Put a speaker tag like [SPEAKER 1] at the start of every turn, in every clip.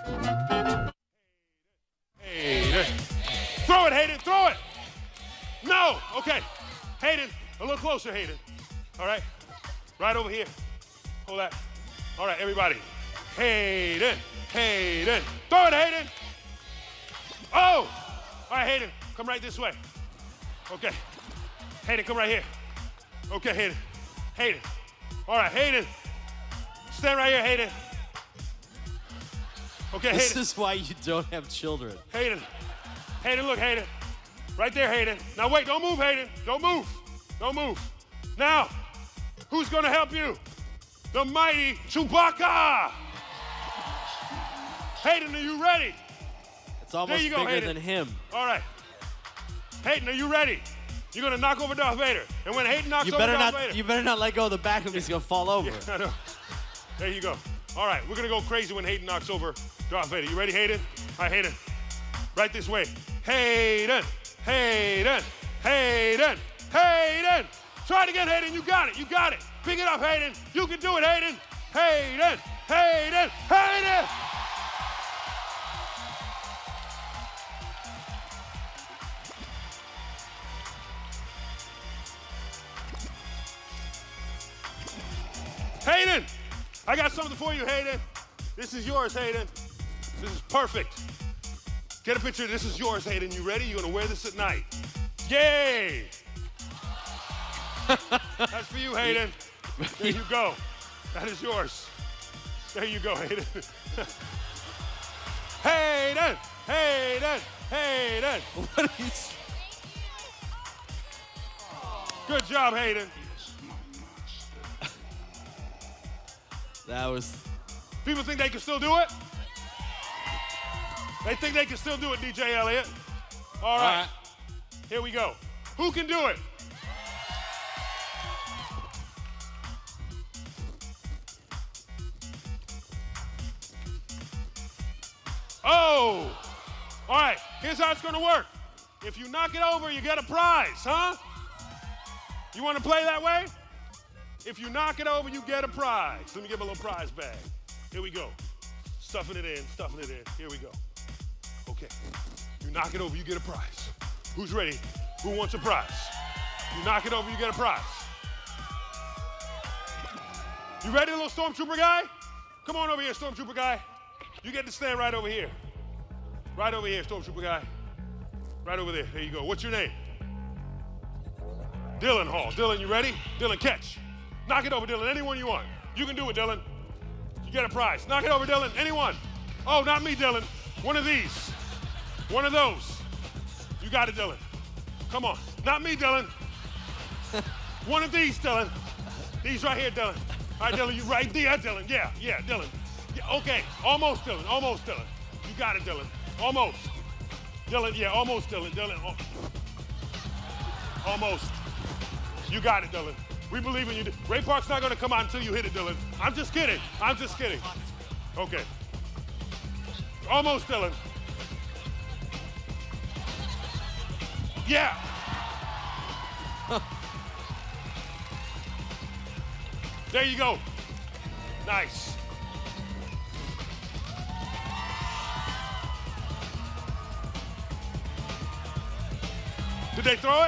[SPEAKER 1] Hayden. Throw it, Hayden, throw it. No, okay. Hayden, a little closer, Hayden. All right, right over here. Hold that. All right, everybody. Hayden, Hayden. Throw it, Hayden. Oh, all right, Hayden, come right this way. Okay, Hayden, come right here. Okay, Hayden, Hayden. All right, Hayden, stand right here, Hayden. Okay, Hayden.
[SPEAKER 2] This is why you don't have children.
[SPEAKER 1] Hayden, Hayden, look, Hayden. Right there, Hayden. Now wait, don't move, Hayden. Don't move, don't move. Now, who's gonna help you? The mighty Chewbacca. Hayden, are you ready?
[SPEAKER 2] It's almost
[SPEAKER 1] there you go,
[SPEAKER 2] bigger
[SPEAKER 1] Hayden.
[SPEAKER 2] than him.
[SPEAKER 1] All right. Hayden, are you ready? You're gonna knock over Darth Vader. And when Hayden knocks over Darth Vader.
[SPEAKER 2] You better not let go of the back of him. He's gonna fall over.
[SPEAKER 1] Yeah, I know. There you go. All right, we're gonna go crazy when Hayden knocks over Darth Vader. You ready, Hayden? All right, Hayden. Right this way. Hayden, Hayden, Hayden, Hayden. Try it again, Hayden. You got it. You got it. Pick it up, Hayden. You can do it, Hayden. Hayden, Hayden, Hayden. Hayden, I got something for you, Hayden. This is yours, Hayden. This is perfect. Get a picture. This is yours, Hayden. You ready? You're gonna wear this at night. Yay! That's for you, Hayden. There you go. That is yours. There you go, Hayden. Hayden! Hayden! Hayden!
[SPEAKER 2] What is...
[SPEAKER 1] Good job, Hayden.
[SPEAKER 2] That was...
[SPEAKER 1] People think they can still do it? They think they can still do it, DJ Elliott. All right. Here we go. Who can do it? Oh! All right, here's how it's gonna work. If you knock it over, you get a prize, huh? You wanna play that way? If you knock it over, you get a prize. Let me give a little prize bag. Here we go. Stuffing it in, stuffing it in. Here we go. Okay. You knock it over, you get a prize. Who's ready? Who wants a prize? You knock it over, you get a prize. You ready, little stormtrooper guy? Come on over here, stormtrooper guy. You get to stand right over here. Right over here, stormtrooper guy. Right over there. There you go. What's your name? Dylan Hall. Dylan, you ready? Dylan, catch. Knock it over, Dylan. Anyone you want. You can do it, Dylan. You get a prize. Knock it over, Dylan. Anyone. Oh, not me, Dylan. One of these. One of those. You got it, Dylan. Come on. Not me, Dylan. One of these, Dylan. These right here, Dylan. All right, Dylan, you right there, Dylan. Yeah, Dylan. Yeah, okay, almost, Dylan. Almost, Dylan. You got it, Dylan. Almost. Dylan, yeah, almost, Dylan. Dylan, almost. You got it, Dylan. We believe in you. Ray Park's not gonna come out until you hit it, Dylan. I'm just kidding. I'm just kidding. Okay. Almost, Dylan. Yeah. There you go. Nice. Did they throw it?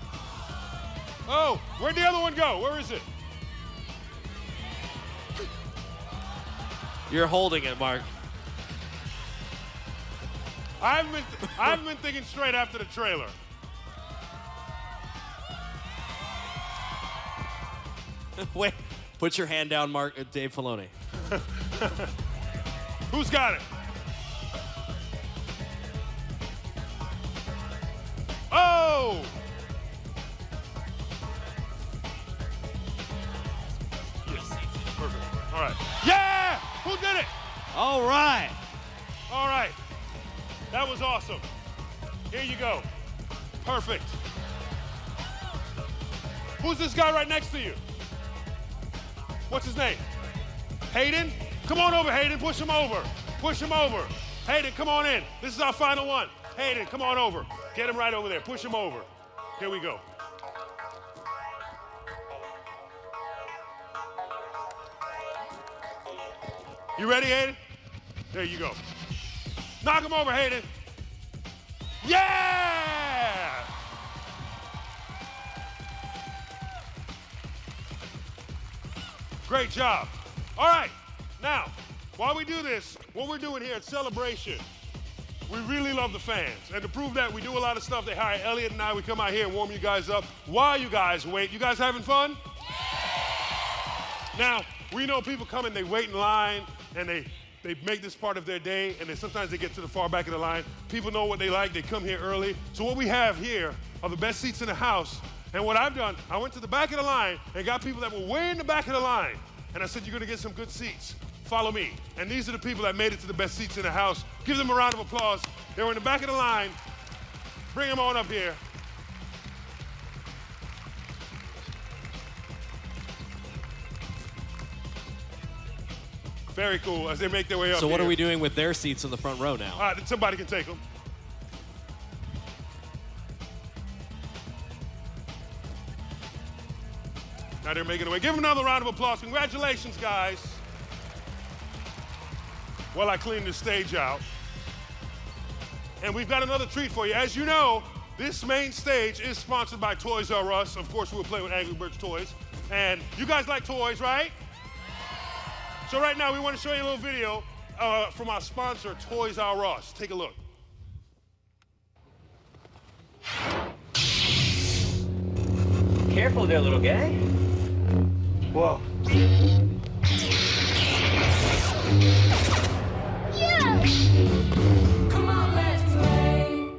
[SPEAKER 1] Oh, where'd the other one go? Where is it?
[SPEAKER 2] You're holding it, Mark.
[SPEAKER 1] I haven't been thinking straight after the trailer.
[SPEAKER 2] Wait, put your hand down, Mark. Dave Filoni.
[SPEAKER 1] Who's got it? Oh! Yes, perfect. All right. Yeah! Who did it?
[SPEAKER 2] All right.
[SPEAKER 1] All right. That was awesome. Here you go. Perfect. Who's this guy right next to you? What's his name? Hayden? Come on over, Hayden. Push him over. Push him over. Hayden, come on in. This is our final one. Hayden, come on over. Get him right over there. Push him over. Here we go. You ready, Hayden? There you go. Knock him over, Hayden. Yeah! Great job. All right, now, while we do this, what we're doing here at Celebration, we really love the fans. And to prove that, we do a lot of stuff. They hire Elliot and I. We come out here and warm you guys up while you guys wait. You guys having fun? Now, we know people come and they wait in line, and they make this part of their day, and then sometimes they get to the far back of the line. People know what they like. They come here early. So what we have here are the best seats in the house. And what I've done, I went to the back of the line and got people that were way in the back of the line. And I said, you're going to get some good seats. Follow me. And these are the people that made it to the best seats in the house. Give them a round of applause. They were in the back of the line. Bring them on up here. Very cool as they make their way up.
[SPEAKER 2] So what
[SPEAKER 1] here.
[SPEAKER 2] are we doing with their seats in the front row now?
[SPEAKER 1] Somebody can take them. Now they're making their way. Give them another round of applause. Congratulations, guys. While I clean the stage out. And we've got another treat for you. As you know, this main stage is sponsored by Toys R Us. Of course, we'll play with Angry Birds toys. And you guys like toys, right? So right now, we want to show you a little video from our sponsor, Toys R Us. Take a look.
[SPEAKER 3] Careful there, little guy. Whoa.
[SPEAKER 4] Yeah! Come on, let's play.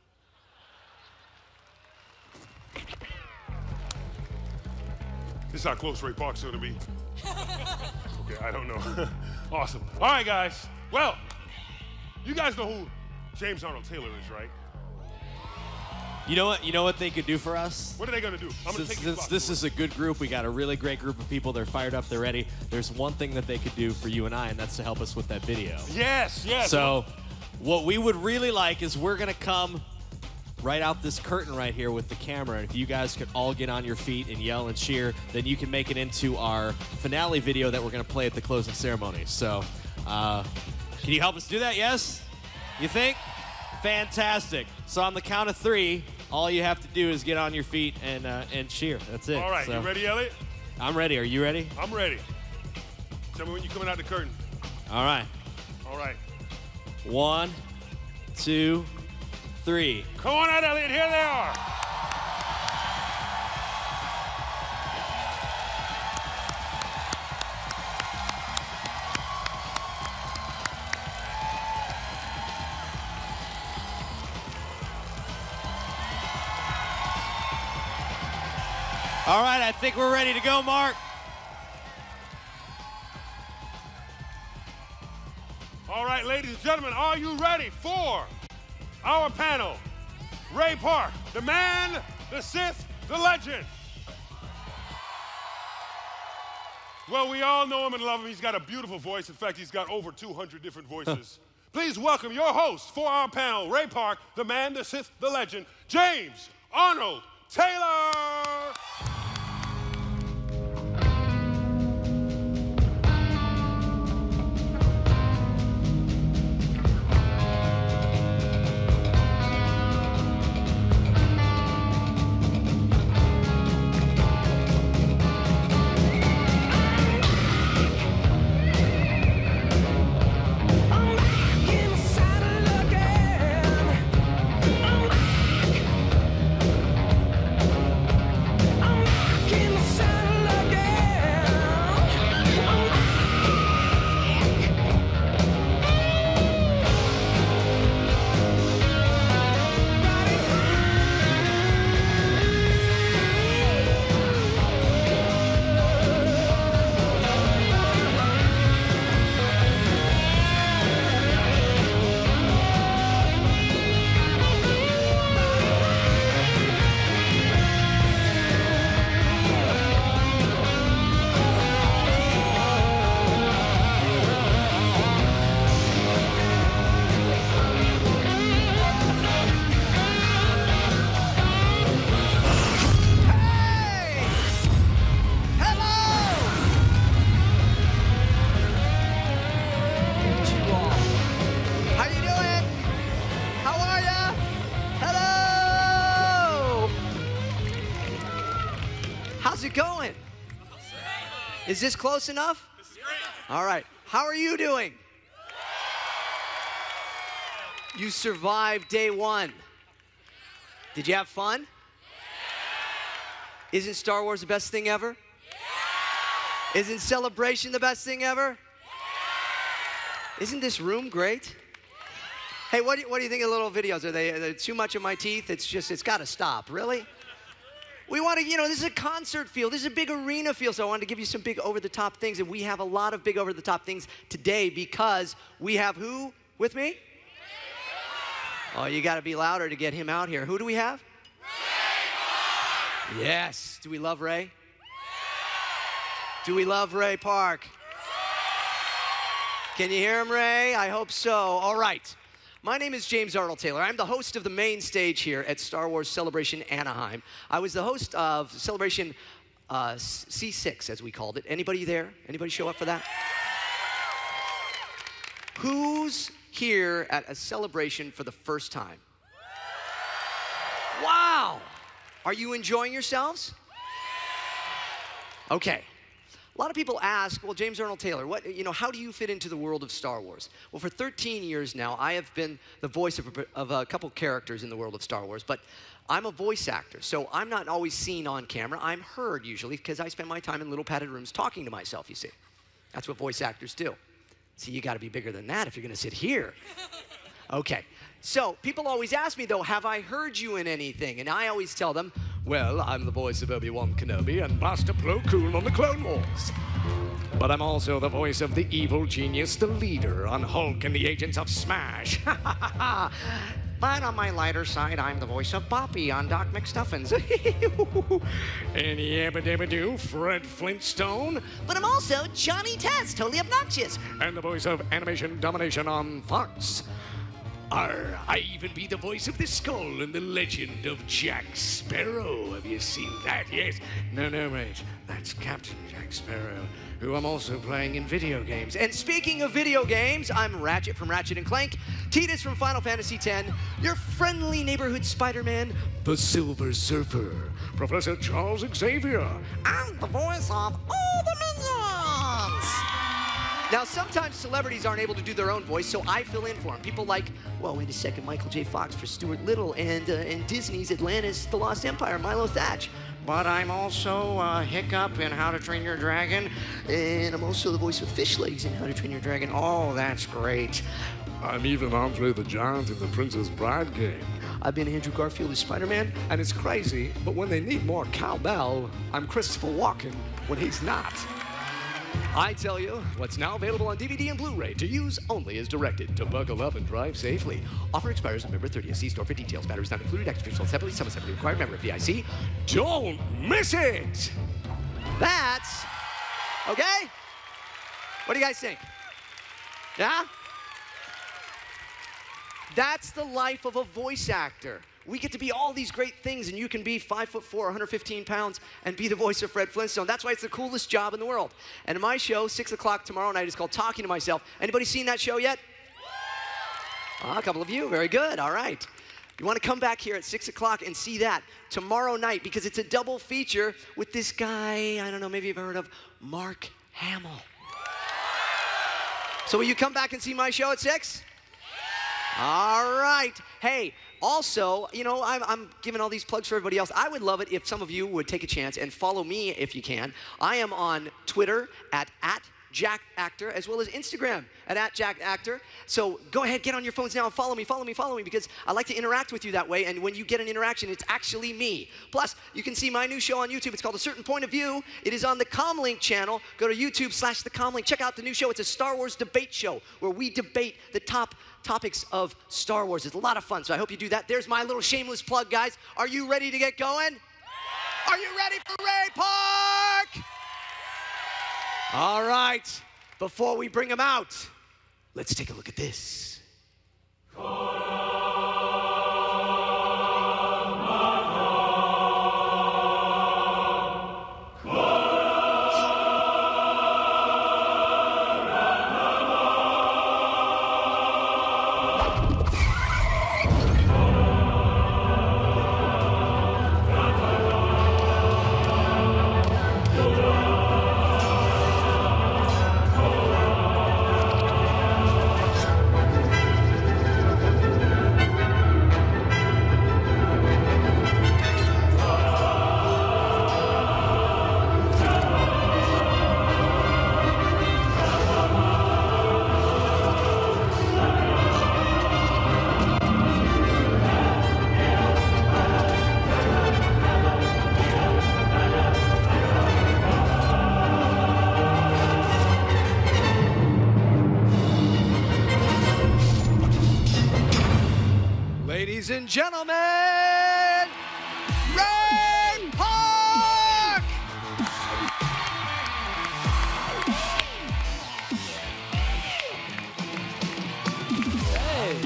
[SPEAKER 1] This is how close Ray Park's going to be. Okay, I don't know. Awesome. All right, guys. Well, you guys know who James Arnold Taylor is, right?
[SPEAKER 2] You know what they could do for us?
[SPEAKER 1] What are they going to do? I'm going to take
[SPEAKER 2] This is a good group. We got a really great group of people. They're fired up. They're ready. There's one thing that they could do for you and I, and that's to help us with that video.
[SPEAKER 1] Yes, yes.
[SPEAKER 2] So what we would really like is we're going to come right out this curtain right here with the camera. And if you guys could all get on your feet and yell and cheer, then you can make it into our finale video that we're going to play at the closing ceremony. So can you help us do that? Yes? You think? Fantastic. So on the count of 3, all you have to do is get on your feet and cheer. That's it.
[SPEAKER 1] All right,
[SPEAKER 2] so,
[SPEAKER 1] you ready, Elliot?
[SPEAKER 2] I'm ready. Are you ready?
[SPEAKER 1] I'm ready. Tell me when you're coming out the curtain.
[SPEAKER 2] All right.
[SPEAKER 1] All right.
[SPEAKER 2] 1, 2, 3.
[SPEAKER 1] Come on out, Elliot. Here they are.
[SPEAKER 2] All right, I think we're ready to go, Mark.
[SPEAKER 1] All right, ladies and gentlemen, are you ready for our panel? Ray Park, the man, the Sith, the legend. Well, we all know him and love him. He's got a beautiful voice. In fact, he's got over 200 different voices. Please welcome your host for our panel, Ray Park, the man, the Sith, the legend, James Arnold Taylor.
[SPEAKER 5] going? Is this close enough?
[SPEAKER 1] This is great.
[SPEAKER 5] All right. How are you doing? You survived day one. Did you have fun? Isn't Star Wars the best thing ever? Isn't Celebration the best thing ever? Isn't this room great? Hey, what do you think of the little videos? Are they too much of my teeth? It's got to stop. Really? We want to, this is a concert feel. This is a big arena feel. So I wanted to give you some big over-the-top things. And we have a lot of big over-the-top things today because we have who with me? Oh, you got to be louder to get him out here. Who do we have? Ray Park! Yes. Do we love Ray? Do we love Ray Park? Can you hear him, Ray? I hope so. All right. My name is James Arnold Taylor. I'm the host of the main stage here at Star Wars Celebration Anaheim. I was the host of Celebration C6, as we called it. Anybody there? Anybody show up for that? Who's here at a celebration for the first time? Wow! Are you enjoying yourselves? Okay. A lot of people ask, well, James Arnold Taylor, how do you fit into the world of Star Wars? Well, for 13 years now, I have been the voice of a couple characters in the world of Star Wars, but I'm a voice actor, so I'm not always seen on camera. I'm heard usually because I spend my time in little padded rooms talking to myself, you see. That's what voice actors do. See, you got to be bigger than that if you're going to sit here. Okay. So people always ask me, though, have I heard you in anything? And I always tell them, well, I'm the voice of Obi-Wan Kenobi and Master Plo Koon on the Clone Wars. But I'm also the voice of the evil genius, the leader, on Hulk and the Agents of Smash. But on my lighter side, I'm the voice of Boppy on Doc McStuffins. And yabba-dabba-doo, Fred Flintstone. But I'm also Johnny Test, totally obnoxious. And the voice of Animation Domination on Fox. I even be the voice of the Skull in the Legend of Jack Sparrow. Have you seen that? Yes. No, mate. That's Captain Jack Sparrow, who I'm also playing in video games. And speaking of video games, I'm Ratchet from Ratchet & Clank, Tidus from Final Fantasy X, your friendly neighborhood Spider-Man, the Silver Surfer, Professor Charles Xavier, and the voice of all the minions. Now, sometimes celebrities aren't able to do their own voice, so I fill in for them. People like, well, wait a second, Michael J. Fox for Stuart Little, and Disney's Atlantis, The Lost Empire, Milo Thatch. But I'm also Hiccup in How to Train Your Dragon, and I'm also the voice of Fish Legs in How to Train Your Dragon. Oh, that's great.
[SPEAKER 1] I'm even Andre the Giant in the Princess Bride game.
[SPEAKER 5] I've been Andrew Garfield as Spider-Man, and it's crazy, but when they need more cowbell, I'm Christopher Walken when he's not. I tell you, what's now available on DVD and Blu-ray to use only as directed. To buckle up and drive safely. Offer expires November 30th. See store for details. Batteries not included. Extra sold separately. Some separately required. Member of VIC. Don't miss it! That's... okay? What do you guys think? Yeah? That's the life of a voice actor. We get to be all these great things, and you can be 5'4", 115 pounds, and be the voice of Fred Flintstone. That's why it's the coolest job in the world. And my show, 6 o'clock tomorrow night, is called Talking to Myself. Anybody seen that show yet? A couple of you. Very good. All right. You want to come back here at 6 o'clock and see that tomorrow night, because it's a double feature with this guy, I don't know, maybe you've heard of, Mark Hamill. So will you come back and see my show at 6? All right. Hey, also, I'm giving all these plugs for everybody else. I would love it if some of you would take a chance and follow me if you can. I am on Twitter at @JackActor, as well as Instagram at @JackActor. So go ahead, get on your phones now and follow me, because I like to interact with you that way. And when you get an interaction, it's actually me. Plus, you can see my new show on YouTube. It's called A Certain Point of View. It is on the Comlink channel. Go to YouTube/the Comlink. Check out the new show. It's a Star Wars debate show where we debate the top topics of Star Wars. It's a lot of fun, so I hope you do that. There's my little shameless plug, guys. Are you ready to get going? Are you ready for Ray Park? All right. Before we bring him out, let's take a look at this. Ladies and gentlemen, Ray Park!
[SPEAKER 6] Hey.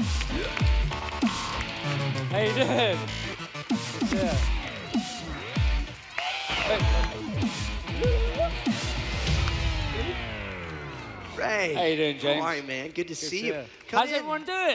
[SPEAKER 6] How you doing? Yeah.
[SPEAKER 5] Ray.
[SPEAKER 6] How you doing, James?
[SPEAKER 5] How are you, man? Good to see you.
[SPEAKER 6] you.
[SPEAKER 5] Come
[SPEAKER 6] How's
[SPEAKER 5] in.
[SPEAKER 6] everyone doing?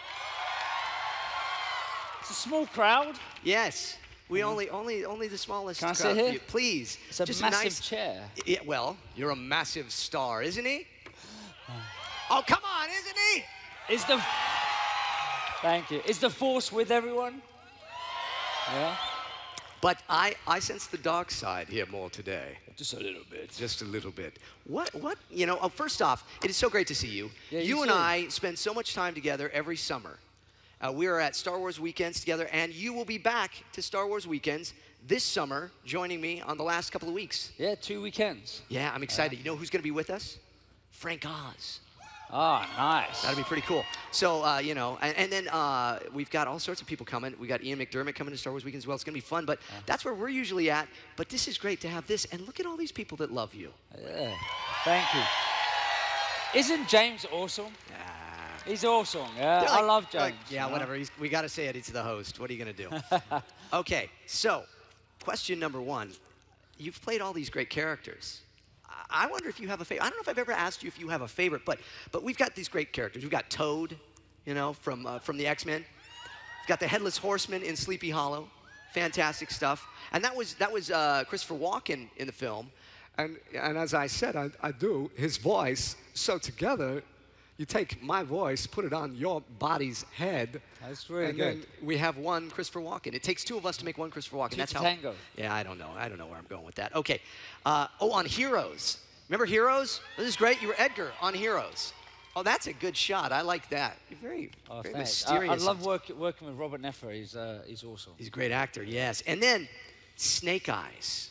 [SPEAKER 6] It's a small crowd.
[SPEAKER 5] Yes. We only the smallest
[SPEAKER 6] Can I
[SPEAKER 5] crowd
[SPEAKER 6] sit
[SPEAKER 5] for
[SPEAKER 6] here?
[SPEAKER 5] you. Please.
[SPEAKER 6] It's a
[SPEAKER 5] Just
[SPEAKER 6] massive
[SPEAKER 5] nice
[SPEAKER 6] chair.
[SPEAKER 5] Yeah, well, you're a massive star, isn't he? Oh, come on, isn't he?
[SPEAKER 6] Is the... Thank you. Is the Force with everyone? Yeah?
[SPEAKER 5] But I sense the dark side here more today.
[SPEAKER 6] Just a little bit.
[SPEAKER 5] Just a little bit. What, you know, first off, it is so great to see you.
[SPEAKER 6] Yeah,
[SPEAKER 5] you
[SPEAKER 6] you
[SPEAKER 5] and
[SPEAKER 6] too.
[SPEAKER 5] I spend so much time together every summer. We are at Star Wars Weekends together, and you will be back to Star Wars Weekends this summer, joining me on the last couple of weeks.
[SPEAKER 6] Yeah, 2 weekends.
[SPEAKER 5] Yeah, I'm excited. You know who's going to be with us? Frank Oz.
[SPEAKER 6] Ah, nice.
[SPEAKER 5] That'll be pretty cool. So, you know, and then we've got all sorts of people coming. We got Ian McDermott coming to Star Wars Weekends as well. It's going to be fun, but that's where we're usually at. But this is great to have this, and look at all these people that love you.
[SPEAKER 6] Yeah. Thank you. Isn't James awesome? He's awesome. Yeah, I love James.
[SPEAKER 5] Yeah,
[SPEAKER 6] you know?
[SPEAKER 5] whatever. We got to say it. He's the host. What are you going to do? Okay, so question number one. You've played all these great characters. I wonder if you have a favorite. I don't know if I've ever asked you if you have a favorite, but we've got these great characters. We've got Toad, you know, from the X-Men. We've got the Headless Horseman in Sleepy Hollow. Fantastic stuff. And that was Christopher Walken in the film.
[SPEAKER 7] And as I said, I do his voice. So together, you take my voice, put it on your body's head.
[SPEAKER 6] That's really
[SPEAKER 7] and
[SPEAKER 6] good.
[SPEAKER 7] then
[SPEAKER 5] We have one Christopher Walken. It takes two of us to make one Christopher Walken. That's how.
[SPEAKER 6] Tango.
[SPEAKER 5] Yeah, I don't know. I don't know where I'm going with that. Okay. On Heroes. Remember Heroes? This is great. You were Edgar on Heroes. Oh, that's a good shot. I like that. You're very
[SPEAKER 6] Thanks.
[SPEAKER 5] mysterious.
[SPEAKER 6] I love working with Robert Neffer. He's awesome.
[SPEAKER 5] He's a great actor, yes. And then Snake Eyes.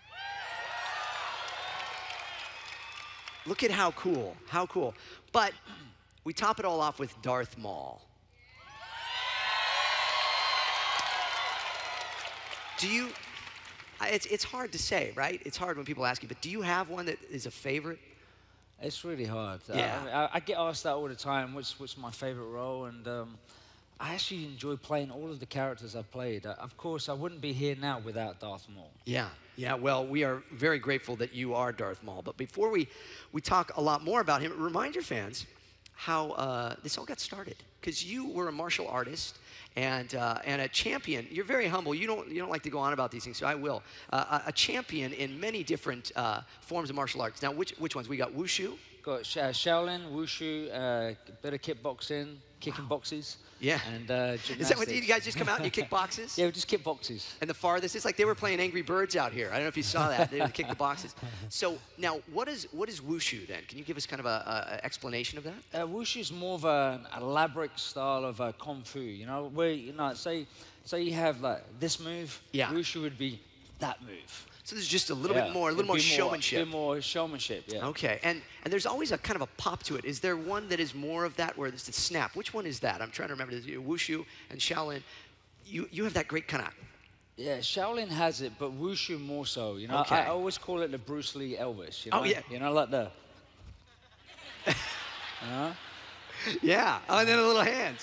[SPEAKER 5] Look at how cool. How cool. But we top it all off with Darth Maul. Do you, it's hard to say, right? It's hard when people ask you, but do you have one that is a favorite?
[SPEAKER 6] It's really hard.
[SPEAKER 5] Yeah.
[SPEAKER 6] I get asked that all the time, what's my favorite role, and I actually enjoy playing all of the characters I've played. Of course, I wouldn't be here now without Darth Maul.
[SPEAKER 5] Yeah, well, we are very grateful that you are Darth Maul. But before we talk a lot more about him, remind your fans how this all got started. Because you were a martial artist and a champion. You're very humble. You don't like to go on about these things, so I will. A champion in many different forms of martial arts. Now, which ones? We got Wushu.
[SPEAKER 6] Got Shaolin, Wushu, a bit of kickboxing, kicking boxes.
[SPEAKER 5] Yeah.
[SPEAKER 6] And gymnastics.
[SPEAKER 5] Is that what you guys just come out and you kick boxes?
[SPEAKER 6] Yeah, we just kick boxes.
[SPEAKER 5] And the farthest, it's like they were playing Angry Birds out here. I don't know if you saw that. They would kick the boxes. So now, what is Wushu then? Can you give us kind of an explanation of that?
[SPEAKER 6] Wushu is more of an elaborate style of Kung Fu. You know, where say you have like this move.
[SPEAKER 5] Yeah.
[SPEAKER 6] Wushu would be that move.
[SPEAKER 5] So there's just a little bit more, showmanship.
[SPEAKER 6] A bit more showmanship, yeah.
[SPEAKER 5] Okay, and there's always a kind of a pop to it. Is there one that is more of that, where it's the snap? Which one is that? I'm trying to remember. There's Wushu and Shaolin. You have that great kind of.
[SPEAKER 6] Yeah, Shaolin has it, but Wushu more so. You know,
[SPEAKER 5] Okay.
[SPEAKER 6] I always call it the Bruce Lee Elvis. You know?
[SPEAKER 5] Oh, yeah.
[SPEAKER 6] You know, like the.
[SPEAKER 5] Yeah, and then the little hands.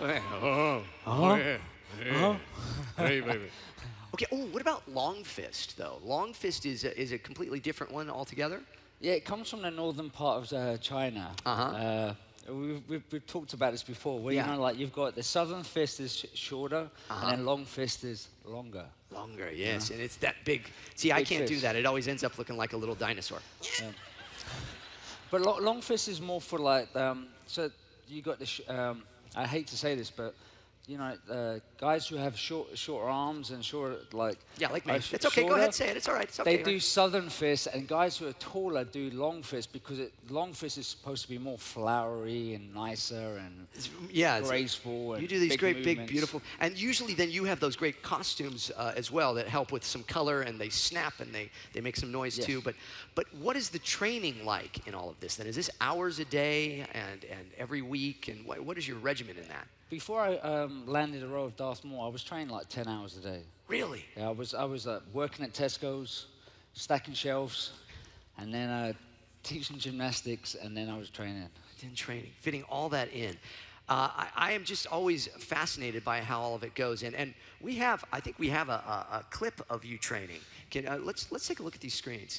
[SPEAKER 1] Hey, baby.
[SPEAKER 5] Okay. Oh, what about Long Fist though? Long Fist is a completely different one altogether.
[SPEAKER 6] Yeah, it comes from the northern part of China. We've talked about this before, where
[SPEAKER 5] Yeah.
[SPEAKER 6] you know, like you've got the southern fist is shorter, and then long fist is longer.
[SPEAKER 5] Longer, yes, and it's that big. See, I
[SPEAKER 6] Big
[SPEAKER 5] can't do
[SPEAKER 6] fist.
[SPEAKER 5] that. It always ends up looking like a little dinosaur.
[SPEAKER 6] But long fist is more for like, so you got the, I hate to say this, but you know, guys who have short arms and short, like...
[SPEAKER 5] Yeah, like me.
[SPEAKER 6] are
[SPEAKER 5] It's okay, go
[SPEAKER 6] shorter,
[SPEAKER 5] ahead, say it. It's all right. It's okay.
[SPEAKER 6] They do southern fist, and guys who are taller do long fist because long fist is supposed to be more flowery and nicer and graceful. And
[SPEAKER 5] you do these
[SPEAKER 6] big
[SPEAKER 5] great, big,
[SPEAKER 6] movements.
[SPEAKER 5] beautiful, and usually then you have those great costumes as well that help with some color, and they snap and they make some noise
[SPEAKER 6] Yes.
[SPEAKER 5] too. But what is the training like in all of this? Then is this hours a day and every week, and what is your regimen in that?
[SPEAKER 6] Before I landed the role of Darth Maul, I was training like 10 hours a day.
[SPEAKER 5] Really?
[SPEAKER 6] Yeah, I was working at Tesco's, stacking shelves, and then teaching gymnastics, and then I was training.
[SPEAKER 5] In training, fitting all that in. I am just always fascinated by how all of it goes. And we have, I think we have a clip of you training. Let's take a look at these screens.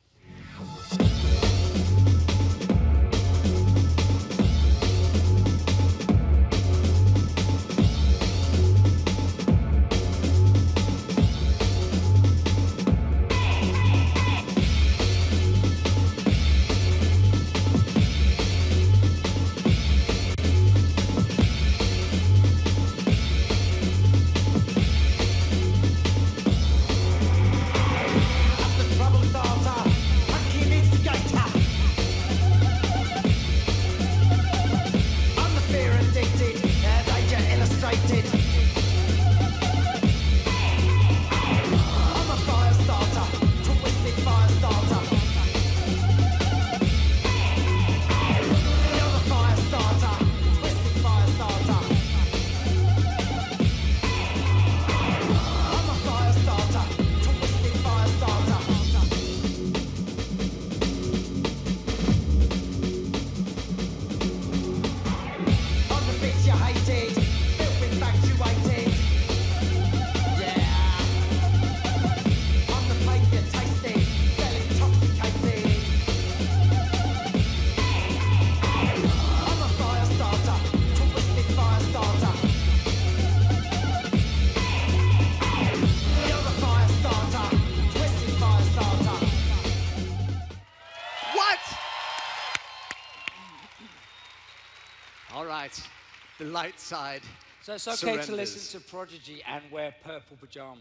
[SPEAKER 5] The light side.
[SPEAKER 6] So it's okay to listen to Prodigy and wear purple pajamas.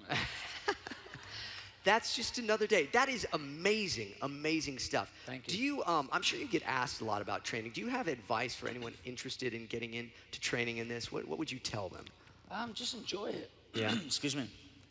[SPEAKER 5] That's just another day. That is amazing, amazing stuff.
[SPEAKER 6] Thank you.
[SPEAKER 5] Do you, I'm sure you get asked a lot about training. Do you have advice for anyone interested in getting into training in this? What would you tell them?
[SPEAKER 6] Just enjoy it.
[SPEAKER 5] Yeah.
[SPEAKER 6] Excuse me.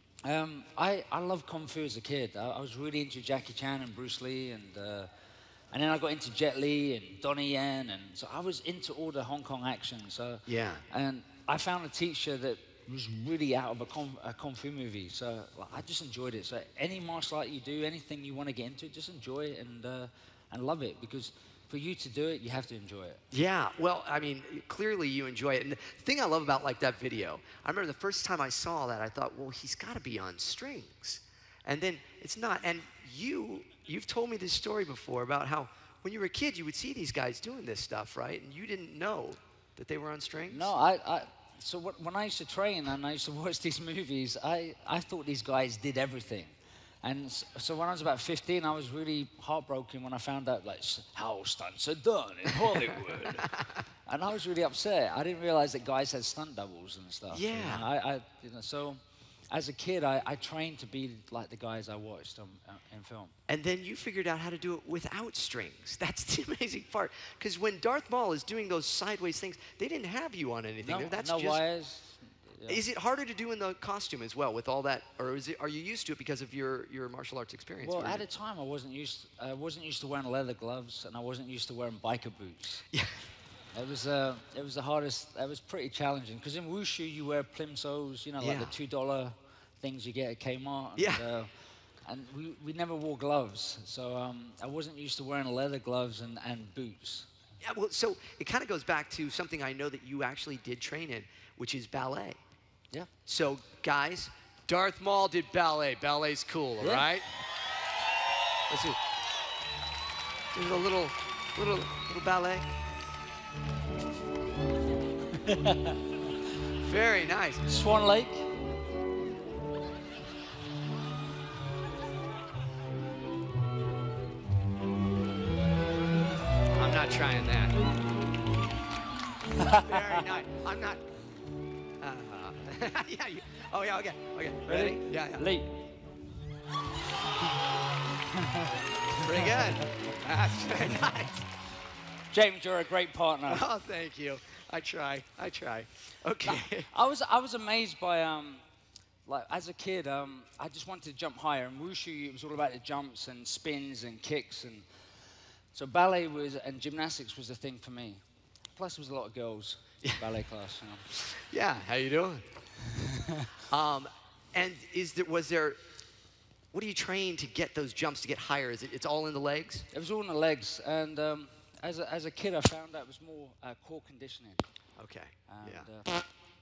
[SPEAKER 6] I loved Kung Fu as a kid. I was really into Jackie Chan and Bruce Lee, and then I got into Jet Li and Donnie Yen, and so I was into all the Hong Kong action. So
[SPEAKER 5] yeah.
[SPEAKER 6] And I found a teacher that was really out of a Kung Fu movie. So I just enjoyed it. So any martial art you do, anything you want to get into, just enjoy it and love it, because for you to do it, you have to enjoy it.
[SPEAKER 5] Yeah, well, I mean, clearly you enjoy it. And the thing I love about like that video, I remember the first time I saw that, I thought, well, he's got to be on strings. And then it's not. And you've told me this story before about how when you were a kid, you would see these guys doing this stuff, right? And you didn't know that they were on strings?
[SPEAKER 6] No, so when I used to train and I used to watch these movies, I thought these guys did everything. And so when I was about 15, I was really heartbroken when I found out like how stunts are done in Hollywood. And I was really upset. I didn't realize that guys had stunt doubles and stuff.
[SPEAKER 5] Yeah.
[SPEAKER 6] So as a kid, I trained to be like the guys I watched in film.
[SPEAKER 5] And then you figured out how to do it without strings. That's the amazing part. Because when Darth Maul is doing those sideways things, they didn't have you on anything.
[SPEAKER 6] No,
[SPEAKER 5] That's
[SPEAKER 6] no
[SPEAKER 5] just,
[SPEAKER 6] wires. Yeah.
[SPEAKER 5] Is it harder to do in the costume as well with all that, or are you used to it because of your martial arts experience?
[SPEAKER 6] Well, at the time, I wasn't used to wearing leather gloves, and I wasn't used to wearing biker boots.
[SPEAKER 5] Yeah.
[SPEAKER 6] It was the hardest. It was pretty challenging because in wushu you wear plimsolls, you know, like the $2 things you get at Kmart.
[SPEAKER 5] Yeah.
[SPEAKER 6] And we never wore gloves, so I wasn't used to wearing leather gloves and boots.
[SPEAKER 5] Yeah. Well, so it kind of goes back to something I know that you actually did train in, which is ballet.
[SPEAKER 6] Yeah.
[SPEAKER 5] So guys, Darth Maul did ballet. Ballet's cool, all right? Let's see. There's a little ballet. Very nice.
[SPEAKER 6] Swan Lake.
[SPEAKER 5] I'm not trying that. Very nice. I'm not. Yeah. Oh yeah. Okay. Ready? Yeah.
[SPEAKER 6] Leap.
[SPEAKER 5] Pretty good. That's very nice.
[SPEAKER 6] James, you're a great partner.
[SPEAKER 5] Oh, thank you. I try. Okay.
[SPEAKER 6] I was amazed by like as a kid, I just wanted to jump higher. In wushu, it was all about the jumps and spins and kicks, and so ballet and gymnastics was the thing for me. Plus, there was a lot of girls. ballet class. You know.
[SPEAKER 5] Yeah, how you doing? And what do you train to get those jumps to get higher? It's all in the legs?
[SPEAKER 6] It was all in the legs, and as a kid, I found out it was more core conditioning.
[SPEAKER 5] Okay,
[SPEAKER 6] And,
[SPEAKER 5] yeah.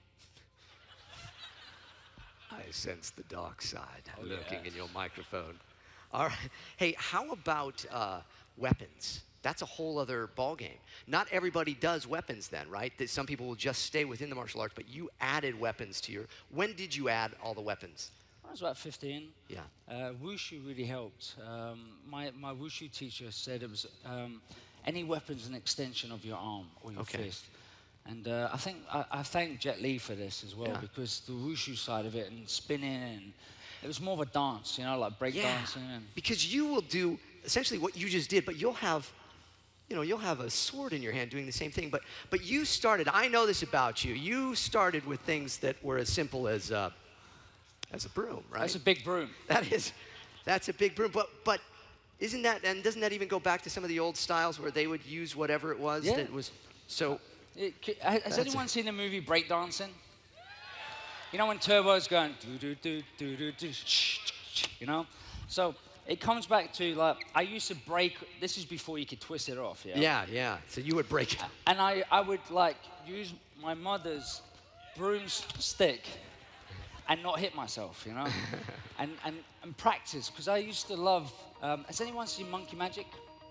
[SPEAKER 5] I sense the dark side lurking in your microphone. All right. Hey, how about weapons? That's a whole other ballgame. Not everybody does weapons then, right? Some people will just stay within the martial arts, but you added weapons to your... When did you add all the weapons?
[SPEAKER 6] I was about 15.
[SPEAKER 5] Yeah.
[SPEAKER 6] Wushu really helped. My Wushu teacher said it was any weapon's an extension of your arm or your fist. And I think I thank Jet Li for this as well, because the Wushu side of it and spinning, and it was more of a dance, you know, like break dancing. And
[SPEAKER 5] because you will do essentially what you just did, but you'll have, you know, you'll have a sword in your hand doing the same thing. But you started, I know this about you, you started with things that were as simple as a broom, right?
[SPEAKER 6] That's a big broom.
[SPEAKER 5] That's a big broom. But isn't that, and doesn't that even go back to some of the old styles where they would use whatever it was that was so...
[SPEAKER 6] Has anyone seen the movie Breakdancing? You know when Turbo's going do do do do do, you know? So it comes back to like I used to break. This is before you could twist it off. Yeah.
[SPEAKER 5] Yeah. So you would break it.
[SPEAKER 6] And I would like use my mother's broomstick and not hit myself, you know, and practice because I used to love. Has anyone seen Monkey Magic?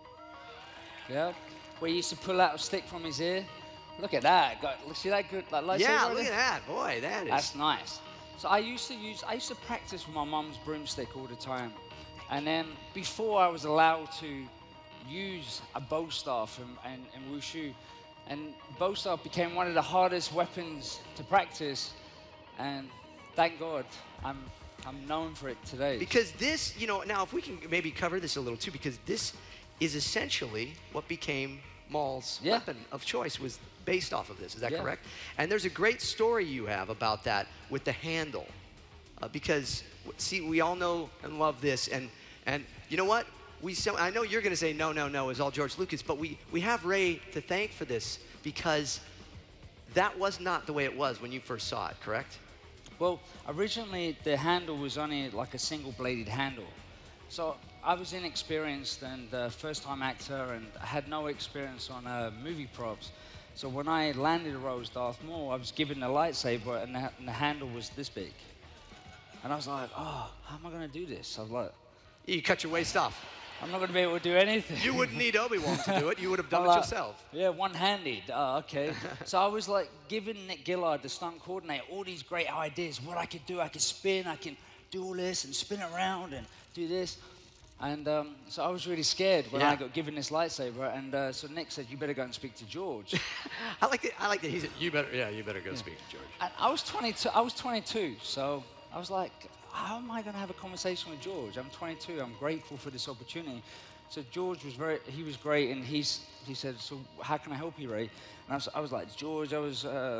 [SPEAKER 6] Yeah, where he used to pull out a stick from his ear. Look at that. See that good lightsaber?
[SPEAKER 5] Yeah, look at that. Boy, that is...
[SPEAKER 6] That's nice. So I used to practice with my mum's broomstick all the time. And then before I was allowed to use a bow staff and wushu, and bow staff became one of the hardest weapons to practice. And thank God, I'm known for it today.
[SPEAKER 5] Because this, you know, now if we can maybe cover this a little too, because this is essentially what became Maul's weapon of choice, was based off of this. Is that correct? And there's a great story you have about that with the handle. Because, see, we all know and love this. And you know what? I know you're going to say, no, it's all George Lucas. But we have Ray to thank for this because that was not the way it was when you first saw it, correct?
[SPEAKER 6] Well, originally the handle was only like a single-bladed handle. So I was inexperienced and first-time actor, and I had no experience on movie props. So when I landed a role as Darth Maul, I was given a lightsaber, and the handle was this big. And I was like, oh, how am I going to do this? I was like...
[SPEAKER 5] You cut your waist off.
[SPEAKER 6] I'm not going to be able to do anything.
[SPEAKER 5] You wouldn't need Obi-Wan to do it. You would have done it yourself.
[SPEAKER 6] Yeah, one-handed. Oh, okay. So I was like giving Nick Gillard, the stunt coordinator, all these great ideas. What I could do, I could spin, I can do all this and spin around and do this. And so I was really scared when I got given this lightsaber. And so Nick said, "You better go and speak to George."
[SPEAKER 5] I like that. He said, "You better go speak to George."
[SPEAKER 6] And I was 22. So I was like, "How am I going to have a conversation with George? I'm 22. I'm grateful for this opportunity." So George was great, and he said, "So how can I help you, Ray?" And I was like, "George, and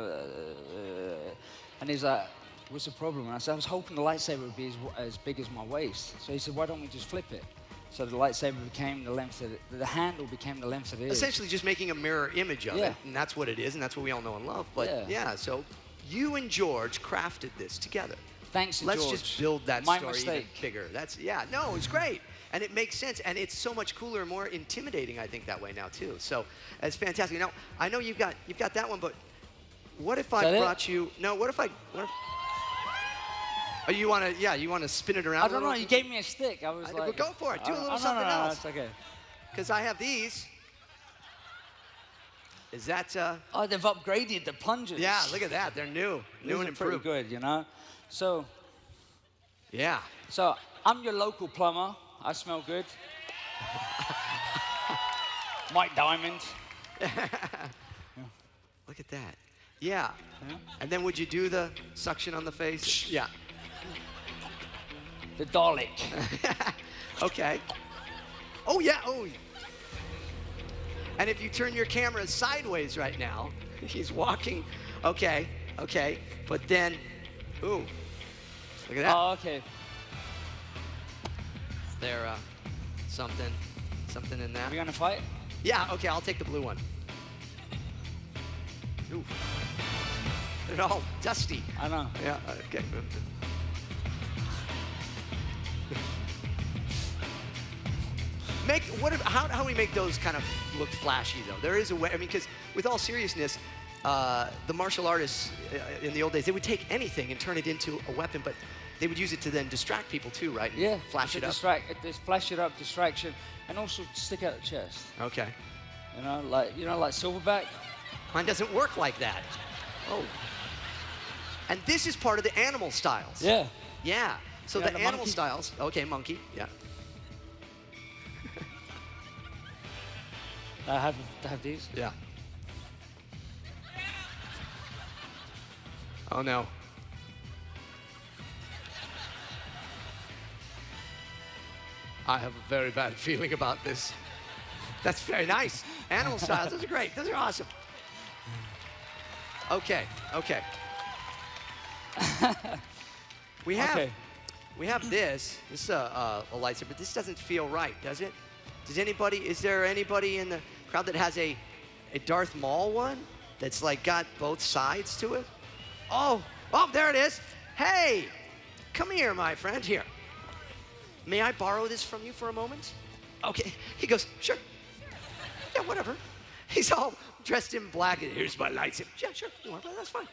[SPEAKER 6] he's like, "What's the problem?" And I said, "I was hoping the lightsaber would be as big as my waist." So he said, "Why don't we just flip it?" So the lightsaber became the length of the handle became the length of it is.
[SPEAKER 5] Essentially just making a mirror image of it, and that's what it is, and that's what we all know and love. But so you and George crafted this together.
[SPEAKER 6] Thanks to
[SPEAKER 5] Let's
[SPEAKER 6] George.
[SPEAKER 5] just build that
[SPEAKER 6] My
[SPEAKER 5] story
[SPEAKER 6] mistake.
[SPEAKER 5] even bigger. No, it's great. And it makes sense, and it's so much cooler and more intimidating, I think, that way now, too. So it's fantastic. Now, I know you've got that one, but what if I brought you... No, what if... Oh, you want to spin it around?
[SPEAKER 6] I don't know. You gave me a stick. I was like,
[SPEAKER 5] well, go for it. Do a little something else.
[SPEAKER 6] No, it's okay.
[SPEAKER 5] Because I have these. Is that?
[SPEAKER 6] Oh, they've upgraded the plungers.
[SPEAKER 5] Yeah, look at that. They're new and improved.
[SPEAKER 6] Pretty good, you know. So.
[SPEAKER 5] Yeah.
[SPEAKER 6] So I'm your local plumber. I smell good. Mike Diamond.
[SPEAKER 5] Look at that. Yeah. And then would you do the suction on the face? Yeah.
[SPEAKER 6] The Dalek.
[SPEAKER 5] Okay. Oh, yeah. Oh. And if you turn your camera sideways right now, he's walking. Okay. But then, ooh. Look at that.
[SPEAKER 6] Oh, okay.
[SPEAKER 5] Is there something in that?
[SPEAKER 6] Are we going to fight?
[SPEAKER 5] Yeah, okay. I'll take the blue one. Ooh. They're all dusty.
[SPEAKER 6] I know.
[SPEAKER 5] Yeah, okay. How do we make those kind of look flashy, though? There is a way, I mean, because with all seriousness, the martial artists in the old days, they would take anything and turn it into a weapon, but they would use it to then distract people too, right? And
[SPEAKER 6] Yeah.
[SPEAKER 5] flash it up.
[SPEAKER 6] Flash it up, distraction, and also stick out the chest.
[SPEAKER 5] Okay.
[SPEAKER 6] You know, like Silverback.
[SPEAKER 5] Mine doesn't work like that. Oh. And this is part of the animal styles.
[SPEAKER 6] Yeah.
[SPEAKER 5] Yeah. So
[SPEAKER 6] Yeah,
[SPEAKER 5] the
[SPEAKER 6] the
[SPEAKER 5] animal
[SPEAKER 6] monkey.
[SPEAKER 5] styles. Okay, monkey. Yeah.
[SPEAKER 6] I have these.
[SPEAKER 5] Yeah. Oh no. I have a very bad feeling about this. That's very nice. Animal styles, those are great. Those are awesome. Okay, okay. We have this. This is a lightsaber, but this doesn't feel right, does it? Is there anybody in the crowd that has a Darth Maul one that's like got both sides to it? Oh, there it is. Hey, come here, my friend, here. May I borrow this from you for a moment? Okay, he goes, sure. Yeah, whatever. He's all dressed in black, and here's my lightsaber. Yeah, sure, you want to play? That's fine.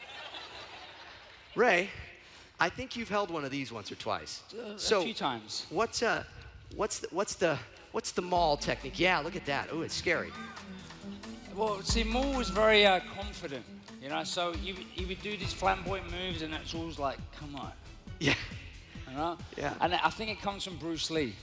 [SPEAKER 5] Ray, I think you've held one of these once or twice.
[SPEAKER 6] A few times.
[SPEAKER 5] What's the Maul technique? Yeah, look at that. Oh, it's scary.
[SPEAKER 6] Well, see, Maul was very confident, you know, so he would do these flamboyant moves, and it's always like, come on.
[SPEAKER 5] Yeah.
[SPEAKER 6] You know?
[SPEAKER 5] Yeah.
[SPEAKER 6] And I think it comes from Bruce Lee.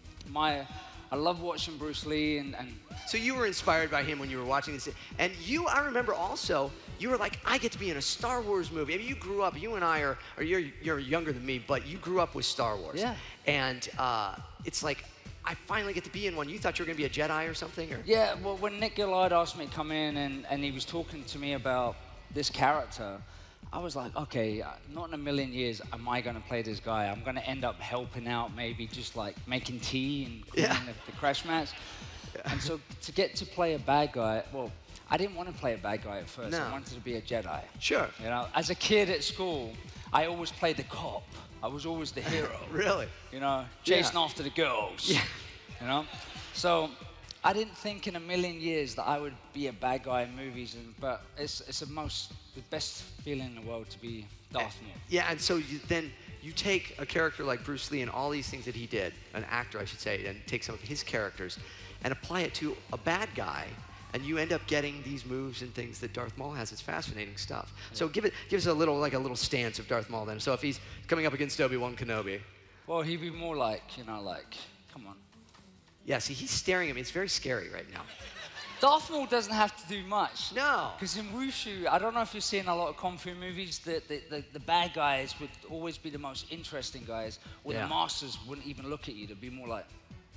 [SPEAKER 6] I love watching Bruce Lee, and
[SPEAKER 5] So you were inspired by him when you were watching this. And I remember also, you were like, I get to be in a Star Wars movie. I mean, you grew up, you and I are you're younger than me, but you grew up with Star Wars.
[SPEAKER 6] Yeah.
[SPEAKER 5] And it's like, I finally get to be in one. You thought you were going to be a Jedi or something? Or?
[SPEAKER 6] yeah, well, when Nick Gillard asked me to come in and he was talking to me about this character, I was like, okay, not in a million years am I going to play this guy. I'm going to end up helping out, maybe just like making tea and cleaning the crash mats. Yeah. And so to get to play a bad guy, well, I didn't want to play a bad guy at first.
[SPEAKER 5] No.
[SPEAKER 6] I wanted to be a Jedi.
[SPEAKER 5] Sure.
[SPEAKER 6] You know, as a kid at school, I always played the cop. I was always the hero.
[SPEAKER 5] Really?
[SPEAKER 6] You know, chasing after the girls.
[SPEAKER 5] Yeah.
[SPEAKER 6] You know? So I didn't think in a million years that I would be a bad guy in movies, but it's the best feeling in the world to be Darth Maul.
[SPEAKER 5] Yeah, and so then you take a character like Bruce Lee and all these things that he did, an actor, I should say, and take some of his characters and apply it to a bad guy, and you end up getting these moves and things that Darth Maul has. It's fascinating stuff. Yeah. So give us a little stance of Darth Maul then. So if he's coming up against Obi-Wan Kenobi.
[SPEAKER 6] Well, he'd be more like, you know, like, come on.
[SPEAKER 5] Yeah, see, he's staring at me. It's very scary right now.
[SPEAKER 6] Darth Maul doesn't have to do much.
[SPEAKER 5] No.
[SPEAKER 6] Because in Wushu, I don't know if you've seen a lot of Kung Fu movies, the bad guys would always be the most interesting guys, where the masters wouldn't even look at you. They'd be more like...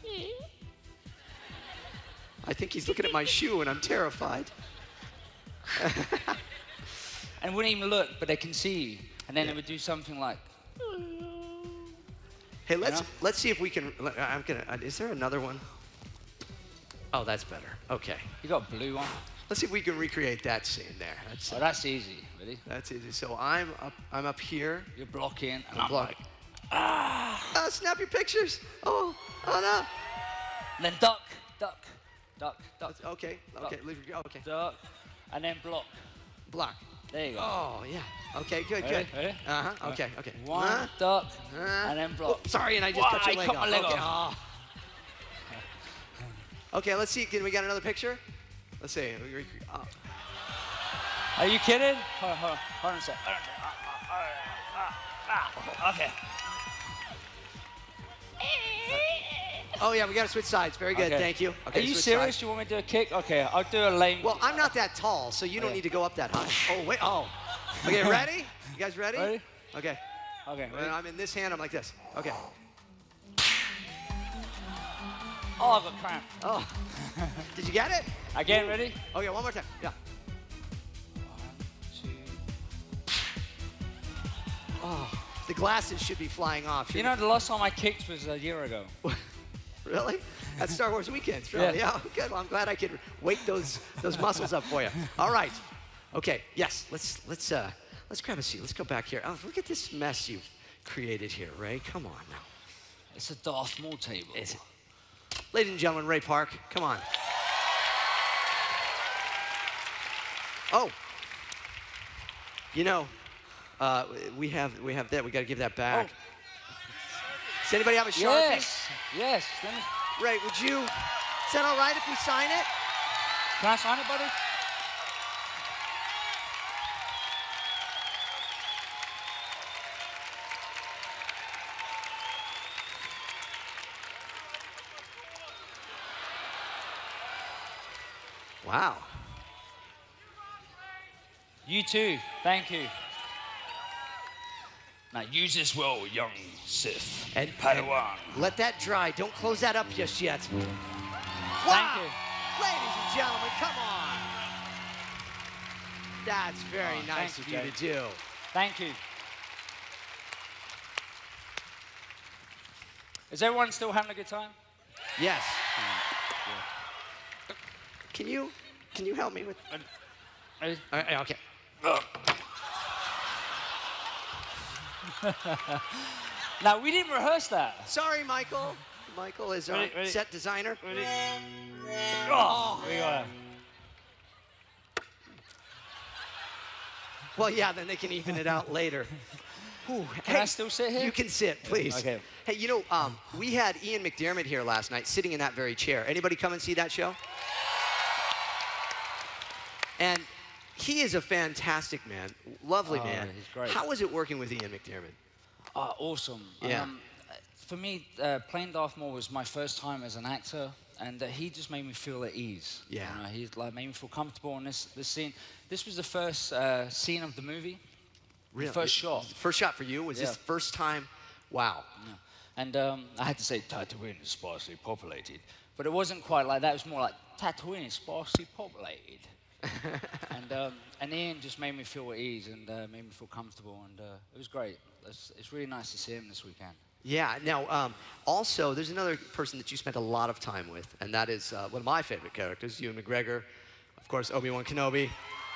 [SPEAKER 5] I think he's looking at my shoe, and I'm terrified.
[SPEAKER 6] And wouldn't even look, but they can see you. And then they would do something like...
[SPEAKER 5] Hey, let's see if we can. Is there another one? Oh, that's better. Okay.
[SPEAKER 6] You got a blue one.
[SPEAKER 5] Let's see if we can recreate that scene there.
[SPEAKER 6] That's easy. Ready?
[SPEAKER 5] That's easy. So I'm up here.
[SPEAKER 6] You're blocking, and I'm
[SPEAKER 5] blocking.
[SPEAKER 6] like,
[SPEAKER 5] snap your pictures. Oh no.
[SPEAKER 6] And then duck.
[SPEAKER 5] Okay. Okay.
[SPEAKER 6] Duck, and then block.
[SPEAKER 5] Block.
[SPEAKER 6] There you go.
[SPEAKER 5] Oh yeah. Okay. Good.
[SPEAKER 6] Ready?
[SPEAKER 5] Okay. Okay.
[SPEAKER 6] One duck, and then block.
[SPEAKER 5] Oh, sorry, and I just cut your leg off.
[SPEAKER 6] My leg
[SPEAKER 5] okay.
[SPEAKER 6] off.
[SPEAKER 5] Okay. Let's see. Can we get another picture? Let's see.
[SPEAKER 6] Are you kidding? Hold on a sec. Okay.
[SPEAKER 5] Oh yeah, we gotta switch sides. Very good, thank you. Okay,
[SPEAKER 6] are you serious?
[SPEAKER 5] Sides.
[SPEAKER 6] You want me to do a kick? Okay, I'll do a lane.
[SPEAKER 5] Well, I'm not that tall, so you don't need to go up that high. Oh wait, Okay, ready? You guys ready?
[SPEAKER 6] Ready?
[SPEAKER 5] Okay.
[SPEAKER 6] Okay.
[SPEAKER 5] When I'm in this hand, I'm like this. Okay.
[SPEAKER 6] Oh, I got cramp.
[SPEAKER 5] Oh. Did you get it?
[SPEAKER 6] Again, ready?
[SPEAKER 5] Okay, one more time. Yeah.
[SPEAKER 6] 1, 2.
[SPEAKER 5] Oh, the glasses should be flying off.
[SPEAKER 6] You know, the last time I kicked was a year ago.
[SPEAKER 5] Really? At Star Wars weekends, really? Yeah. Good. Well, I'm glad I could wake those muscles up for you. All right. Okay, yes, let's grab a seat. Let's go back here. Oh, look at this mess you've created here, Ray. Come on now.
[SPEAKER 6] It's a Darth Maul table.
[SPEAKER 5] Is it? Ladies and gentlemen, Ray Park, come on. Oh, you know, we have that. We got to give that back.
[SPEAKER 6] Oh.
[SPEAKER 5] Does anybody have a Sharpie?
[SPEAKER 6] Yes, yes. Let me...
[SPEAKER 5] Ray, would you? Is that all right if we sign it?
[SPEAKER 6] Can I sign it, buddy?
[SPEAKER 5] Wow.
[SPEAKER 6] You too. Thank you. Now use this well, young Sith.
[SPEAKER 5] And
[SPEAKER 6] Padawan.
[SPEAKER 5] Let that dry. Don't close that up just yet.
[SPEAKER 6] Thank
[SPEAKER 5] Wow.
[SPEAKER 6] you.
[SPEAKER 5] Ladies and gentlemen, come on. That's very nice
[SPEAKER 6] thank
[SPEAKER 5] of
[SPEAKER 6] you,
[SPEAKER 5] you to do.
[SPEAKER 6] Thank you. Is everyone still having a good time?
[SPEAKER 5] Yes. Can you help me with?
[SPEAKER 6] Ready?
[SPEAKER 5] Okay.
[SPEAKER 6] Now, we didn't rehearse that.
[SPEAKER 5] Sorry, Michael. Michael is our
[SPEAKER 6] Ready?
[SPEAKER 5] set designer.
[SPEAKER 6] Ready? Oh, we got it.
[SPEAKER 5] Well, yeah, then they can even it out later. Ooh,
[SPEAKER 6] Can I still sit here?
[SPEAKER 5] You can sit, please.
[SPEAKER 6] Okay.
[SPEAKER 5] Hey, you know, we had Ian McDiarmid here last night, sitting in that very chair. Anybody come and see that show? And he is a fantastic man, lovely man.
[SPEAKER 6] He's great.
[SPEAKER 5] How was it working with Ian McDiarmid?
[SPEAKER 6] Awesome.
[SPEAKER 5] Yeah.
[SPEAKER 6] For me, playing Darth Maul was my first time as an actor, and he just made me feel at ease.
[SPEAKER 5] Yeah.
[SPEAKER 6] You know, he like made me feel comfortable in this scene. This was the first scene of the movie.
[SPEAKER 5] Really?
[SPEAKER 6] The first shot.
[SPEAKER 5] First shot for you? Was this
[SPEAKER 6] Yeah.
[SPEAKER 5] first time? Wow.
[SPEAKER 6] Yeah. And I had to say Tatooine is sparsely populated, but it wasn't quite like that. It was more like Tatooine is sparsely populated. And Ian just made me feel at ease and made me feel comfortable, and it was great. It's really nice to see him this weekend.
[SPEAKER 5] Yeah. Now, also, there's another person that you spent a lot of time with, and that is one of my favorite characters, Ewan McGregor. Of course, Obi-Wan Kenobi.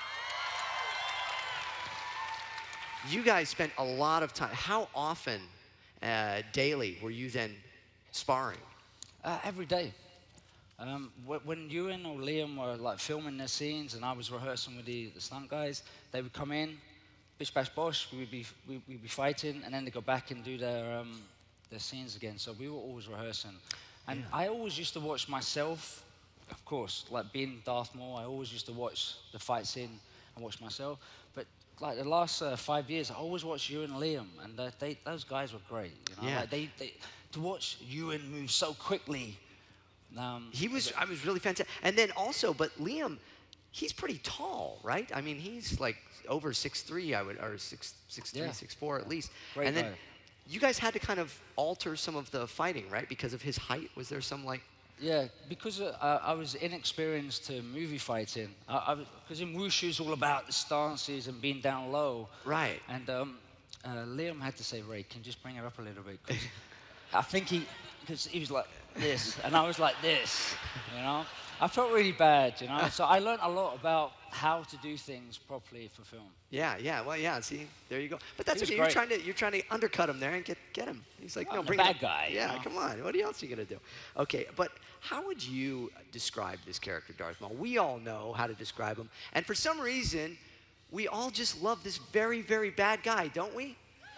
[SPEAKER 5] You guys spent a lot of time. How often, daily, were you then sparring?
[SPEAKER 6] Every day. When Ewan or Liam were like filming their scenes and I was rehearsing with the stunt guys, they would come in, bish bash bosh, we'd be fighting, and then they go back and do their scenes again. So we were always rehearsing. And yeah. I always used to watch myself, of course, like being Darth Maul, I always used to watch the fight scene and watch myself. But like the last 5 years, I always watched Ewan and Liam, and those guys were great. You know?
[SPEAKER 5] Yeah.
[SPEAKER 6] Like to watch Ewan move so quickly. I
[SPEAKER 5] was really fantastic. And then also, but Liam, he's pretty tall, right? I mean, he's like over 6'3", or 6'3",
[SPEAKER 6] Yeah.
[SPEAKER 5] 6'4" at least.
[SPEAKER 6] Great
[SPEAKER 5] and then
[SPEAKER 6] guy.
[SPEAKER 5] you guys had to kind of alter some of the fighting, right? Because of his height. Was there some like?
[SPEAKER 6] Yeah, because I was inexperienced to movie fighting. Because in Wushu it's all about the stances and being down low.
[SPEAKER 5] Right.
[SPEAKER 6] And Liam had to say, Ray, can you just bring it up a little bit? 'Cause I think because he was like this, and I was like this, you know? I felt really bad, you know? So I learned a lot about how to do things properly for film.
[SPEAKER 5] Yeah. Well, yeah. See, there you go. But that's okay.
[SPEAKER 6] Great.
[SPEAKER 5] You're trying to undercut him there and get him. He's like, no,
[SPEAKER 6] I'm
[SPEAKER 5] bring
[SPEAKER 6] the
[SPEAKER 5] it
[SPEAKER 6] bad
[SPEAKER 5] up.
[SPEAKER 6] guy.
[SPEAKER 5] Yeah,
[SPEAKER 6] You know?
[SPEAKER 5] come on. What else are you gonna do? Okay, but how would you describe this character, Darth Maul? We all know how to describe him, and for some reason, we all just love this very, very bad guy, don't we?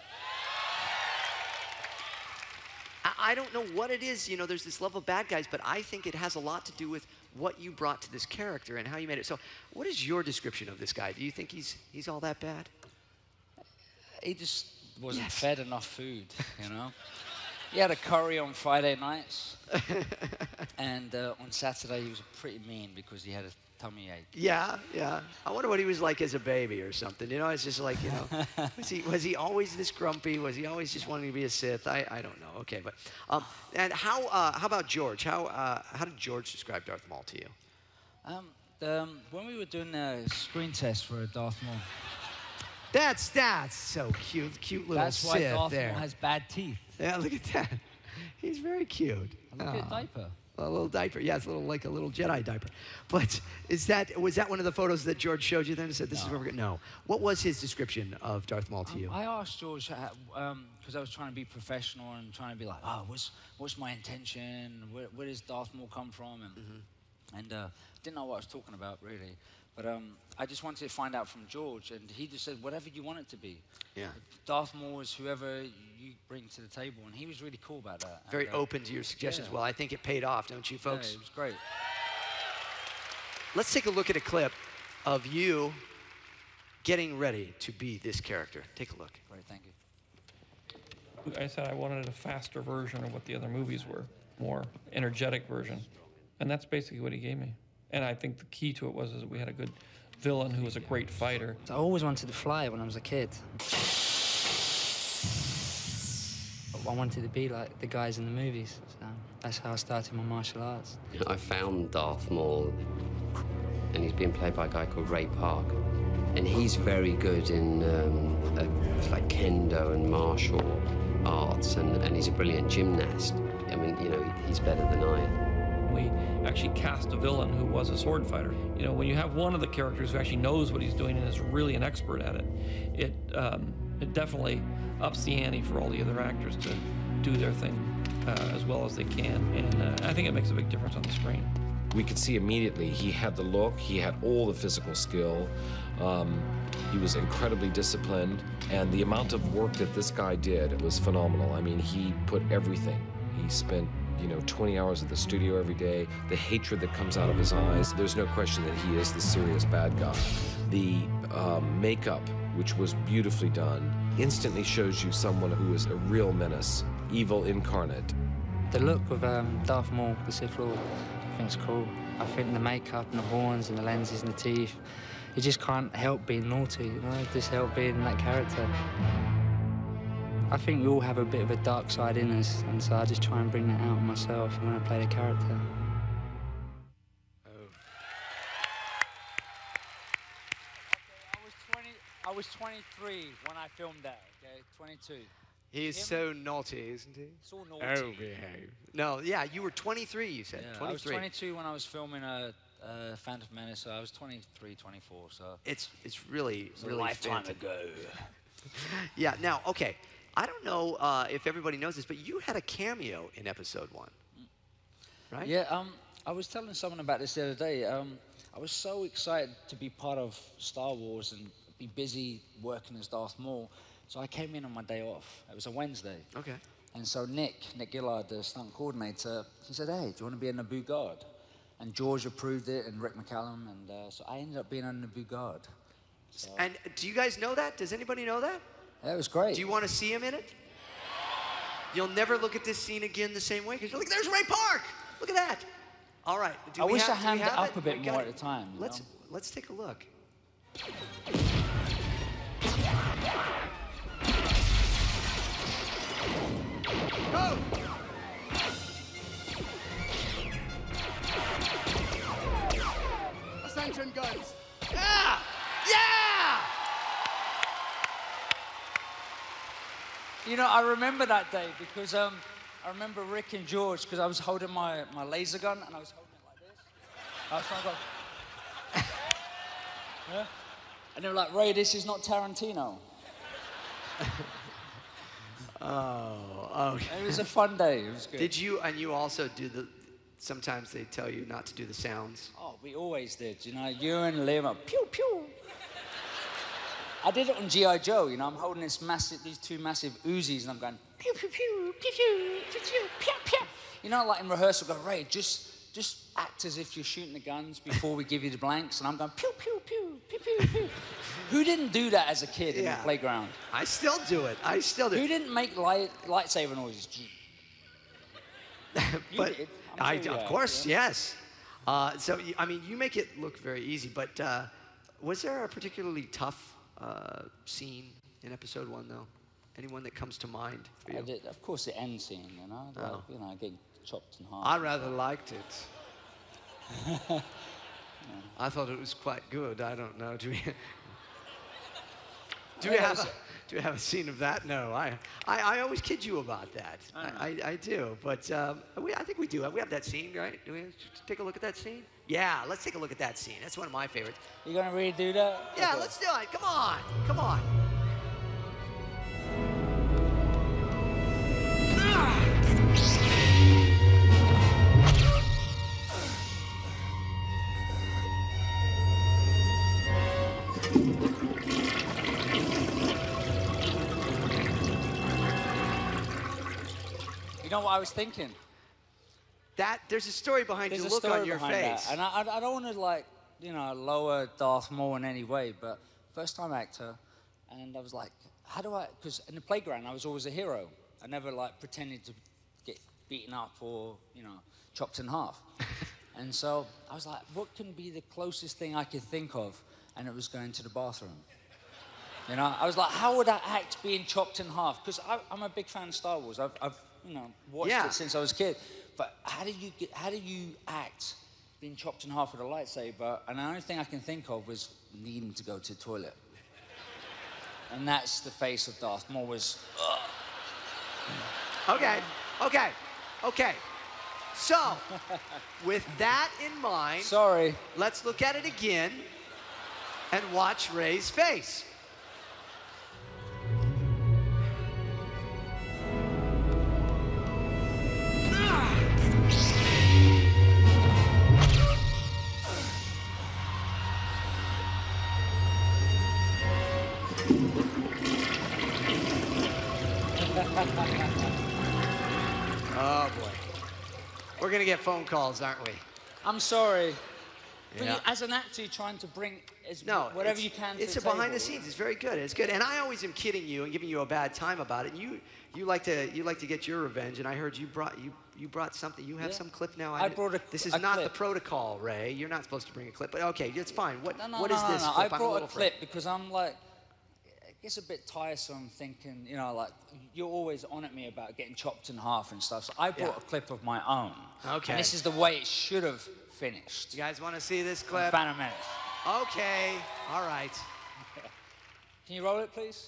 [SPEAKER 5] I don't know what it is, you know, there's this love of bad guys, but I think it has a lot to do with what you brought to this character and how you made it. So what is your description of this guy? Do you think he's all that bad?
[SPEAKER 6] He just wasn't fed enough food, you know? He had a curry on Friday nights, and on Saturday he was pretty mean because he had a tummy ache.
[SPEAKER 5] Yeah. I wonder what he was like as a baby or something. You know, it's just like, you know, was he always this grumpy? Was he always just wanting to be a Sith? I don't know. Okay, but and how about George? How did George describe Darth Maul to you?
[SPEAKER 6] When we were doing the screen test for Darth Maul,
[SPEAKER 5] That's so cute, little
[SPEAKER 6] that's why
[SPEAKER 5] Sith
[SPEAKER 6] Darth
[SPEAKER 5] there.
[SPEAKER 6] Maul has bad teeth.
[SPEAKER 5] Yeah, look at that. He's very cute.
[SPEAKER 6] Look at the diaper.
[SPEAKER 5] A little diaper, yeah, it's like a little Jedi diaper. But was that one of the photos that George showed you then and said, this is where we're going? No. What was his description of Darth Maul to you?
[SPEAKER 6] I asked George, because I was trying to be professional and trying to be like, oh, what's my intention? Where does Darth Maul come from? And didn't know what I was talking about, really. But I just wanted to find out from George, and he just said, whatever you want it to be.
[SPEAKER 5] Yeah.
[SPEAKER 6] Darth Maul is whoever you bring to the table, and he was really cool about that.
[SPEAKER 5] Very open to your suggestions.
[SPEAKER 6] Yeah.
[SPEAKER 5] Well, I think it paid off, don't you, folks?
[SPEAKER 6] Yeah, it was great.
[SPEAKER 5] Let's take a look at a clip of you getting ready to be this character. Take a look.
[SPEAKER 6] Great, thank you.
[SPEAKER 8] I said I wanted a faster version of what the other movies were, more energetic version. And that's basically what he gave me. And I think the key to it was that we had a good villain who was a great fighter.
[SPEAKER 9] I always wanted to fly when I was a kid. I wanted to be like the guys in the movies, so that's how I started my martial arts.
[SPEAKER 10] I found Darth Maul, and he's being played by a guy called Ray Park. And he's very good in like kendo and martial arts, and he's a brilliant gymnast. I mean, you know, he's better than I am.
[SPEAKER 8] We actually cast a villain who was a sword fighter. You know, when you have one of the characters who actually knows what he's doing and is really an expert at it, it definitely ups the ante for all the other actors to do their thing as well as they can. And I think it makes a big difference on the screen.
[SPEAKER 11] We could see immediately he had the look, he had all the physical skill, he was incredibly disciplined, and the amount of work that this guy did was phenomenal. I mean, he put everything. He spent 20 hours at the studio every day, the hatred that comes out of his eyes. There's no question that he is the serious bad guy. The makeup, which was beautifully done, instantly shows you someone who is a real menace, evil incarnate.
[SPEAKER 9] The look of Darth Maul, the Sith Lord, I think it's cool. I think the makeup and the horns and the lenses and the teeth, you just can't help being naughty, you know, just help being that character. I think we all have a bit of a dark side in us, and so I just try and bring that out myself when I play the character.
[SPEAKER 6] I was 23 when I filmed that, okay? 22.
[SPEAKER 5] He's so naughty, isn't he?
[SPEAKER 6] So naughty.
[SPEAKER 5] Oh, behave. No, yeah, you were 23, you said.
[SPEAKER 6] Yeah,
[SPEAKER 5] 23.
[SPEAKER 6] I was 22 when I was filming Phantom Menace, so I was 23, 24, so...
[SPEAKER 5] It's really
[SPEAKER 6] a lifetime ago.
[SPEAKER 5] Yeah, now, okay. I don't know if everybody knows this, but you had a cameo in Episode 1, right?
[SPEAKER 6] Yeah, I was telling someone about this the other day. I was so excited to be part of Star Wars and be busy working as Darth Maul, so I came in on my day off. It was a Wednesday.
[SPEAKER 5] Okay.
[SPEAKER 6] And so Nick Gillard, the stunt coordinator, he said, hey, do you want to be a Naboo guard? And George approved it, and Rick McCallum, and so I ended up being a Naboo guard. So.
[SPEAKER 5] And do you guys know that? Does anybody know that?
[SPEAKER 6] That was great.
[SPEAKER 5] Do you want to see him in it? You'll never look at this scene again the same way, because you're like, there's Ray Park! Look at that! All right.
[SPEAKER 6] I wish I hammed it up a bit more at the time.
[SPEAKER 5] Let's take a look. Go!
[SPEAKER 12] Ascension guns!
[SPEAKER 5] Yeah! Yeah!
[SPEAKER 6] You know, I remember that day because I remember Rick and George, because I was holding my laser gun and I was holding it like this. I was trying to go... Yeah? And they were like, Ray, this is not Tarantino.
[SPEAKER 5] Oh, okay.
[SPEAKER 6] It was a fun day. It was good.
[SPEAKER 5] Did you, and you also do the, sometimes they tell you not to do the sounds?
[SPEAKER 6] Oh, we always did. You know, you and Liam are pew, pew. I did it on G.I. Joe, you know, I'm holding these two massive Uzis and I'm going pew, pew, pew, pew, pew, pew, pew, pew, pew. You know, like in rehearsal, go, Ray, just act as if you're shooting the guns before we give you the blanks, and I'm going pew, pew, pew, pew, pew, pew. Who didn't do that as a kid in the playground?
[SPEAKER 5] I still do it. I still do it.
[SPEAKER 6] Who didn't make lightsaber noises?
[SPEAKER 5] But
[SPEAKER 6] did.
[SPEAKER 5] Of course, yes. So, I mean, you make it look very easy, but was there a particularly tough scene in Episode 1, though? Anyone that comes to mind for you?
[SPEAKER 6] I did, of course, the end scene, you know, like, you know, getting chopped in half.
[SPEAKER 5] I rather liked it. I thought it was quite good. I don't know. Do Do we have a scene of that? No, I always kid you about that. I do, but I think we do. We have that scene, right? Do we take a look at that scene? Yeah, let's take a look at that scene. That's one of my favorites.
[SPEAKER 6] You gonna really do that?
[SPEAKER 5] Yeah,
[SPEAKER 6] Okay.
[SPEAKER 5] let's do it. Come on, come on.
[SPEAKER 6] You know what I was thinking?
[SPEAKER 5] There's a story behind
[SPEAKER 6] There's
[SPEAKER 5] your
[SPEAKER 6] a
[SPEAKER 5] look
[SPEAKER 6] story
[SPEAKER 5] on your
[SPEAKER 6] behind
[SPEAKER 5] face.
[SPEAKER 6] that. And I don't want to, like, you know, lower Darth Maul in any way, but first-time actor, and I was like, how do I, because in the playground, I was always a hero. I never, like, pretended to get beaten up or, you know, chopped in half. And so I was like, what can be the closest thing I could think of? And it was going to the bathroom. You know, I was like, how would I act being chopped in half? Because I'm a big fan of Star Wars. I've you know, watched it since I was a kid. But how do you act being chopped in half with a lightsaber? And the only thing I can think of was needing to go to the toilet. And that's the face of Darth Maul was, ugh.
[SPEAKER 5] Okay. So, with that in mind,
[SPEAKER 6] sorry,
[SPEAKER 5] let's look at it again and watch Rey's face. Oh boy. We're gonna get phone calls, aren't we?
[SPEAKER 6] I'm sorry. But
[SPEAKER 5] Yeah.
[SPEAKER 6] as an actor, you're trying to bring whatever you can to
[SPEAKER 5] it's
[SPEAKER 6] the
[SPEAKER 5] a behind
[SPEAKER 6] table.
[SPEAKER 5] the scenes. It's very good. It's good. And I always am kidding you and giving you a bad time about it. You like to get your revenge. And I heard you brought something. You have some clip now.
[SPEAKER 6] I brought
[SPEAKER 5] This is
[SPEAKER 6] a
[SPEAKER 5] not
[SPEAKER 6] clip.
[SPEAKER 5] the protocol, Ray. You're not supposed to bring a clip. But okay, it's fine. What is
[SPEAKER 6] No,
[SPEAKER 5] this
[SPEAKER 6] no.
[SPEAKER 5] clip?
[SPEAKER 6] I
[SPEAKER 5] I'm
[SPEAKER 6] brought
[SPEAKER 5] little
[SPEAKER 6] a clip because I'm like, it gets a bit tiresome thinking, you know, like, you're always on at me about getting chopped in half and stuff. So I brought a clip of my own.
[SPEAKER 5] Okay.
[SPEAKER 6] And this is the way it should have finished.
[SPEAKER 5] You guys want to see this clip?
[SPEAKER 6] Phantom Menace.
[SPEAKER 5] Okay. All right.
[SPEAKER 6] Can you roll it, please?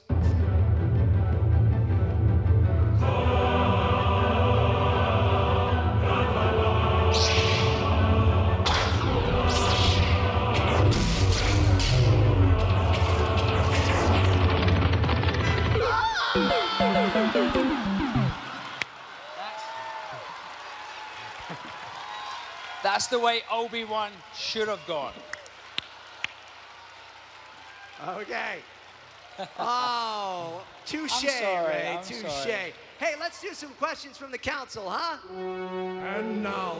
[SPEAKER 6] That's the way Obi-Wan should have gone.
[SPEAKER 5] Okay. Oh, touche,
[SPEAKER 6] sorry,
[SPEAKER 5] Ray,
[SPEAKER 6] I'm
[SPEAKER 5] touche.
[SPEAKER 6] sorry.
[SPEAKER 5] Hey, let's do some questions from the council, huh?
[SPEAKER 12] And now,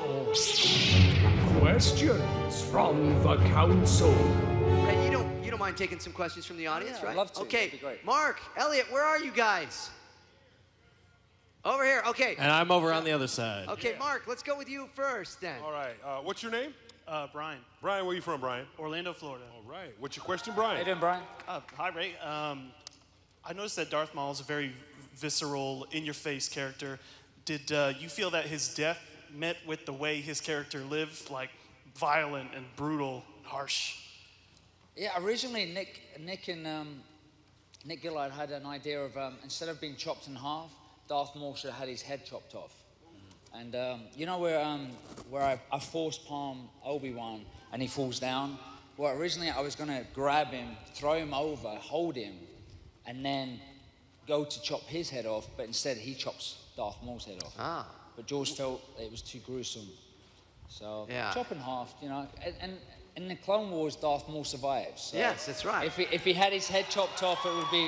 [SPEAKER 12] questions from the council.
[SPEAKER 5] Ray, you don't mind taking some questions from the audience,
[SPEAKER 6] Yeah,
[SPEAKER 5] right?
[SPEAKER 6] I'd love to.
[SPEAKER 5] Okay,
[SPEAKER 6] That'd be great.
[SPEAKER 5] Mark, Elliot, where are you guys? Over here, okay.
[SPEAKER 2] And I'm over on the other side.
[SPEAKER 5] Okay, Mark, let's go with you first then.
[SPEAKER 1] All right. What's your name?
[SPEAKER 13] Brian.
[SPEAKER 1] Brian, where you from, Brian?
[SPEAKER 13] Orlando, Florida.
[SPEAKER 1] All right. What's your question, Brian?
[SPEAKER 6] How you doing, Brian?
[SPEAKER 13] Hi, Ray. I noticed that Darth Maul is a very visceral, in-your-face character. Did you feel that his death met with the way his character lived, like violent and brutal, harsh?
[SPEAKER 6] Yeah, originally Nick Gillard had an idea of instead of being chopped in half, Darth Maul should have had his head chopped off. And you know where I force palm Obi-Wan and he falls down? Well, originally I was gonna grab him, throw him over, hold him, and then go to chop his head off, but instead he chops Darth Maul's head off.
[SPEAKER 5] Ah.
[SPEAKER 6] But George felt it was too gruesome. So
[SPEAKER 5] Yeah.
[SPEAKER 6] chop in half, you know, and in the Clone Wars, Darth Maul survives. So
[SPEAKER 5] Yes, that's right.
[SPEAKER 6] If he had his head chopped off, it would be.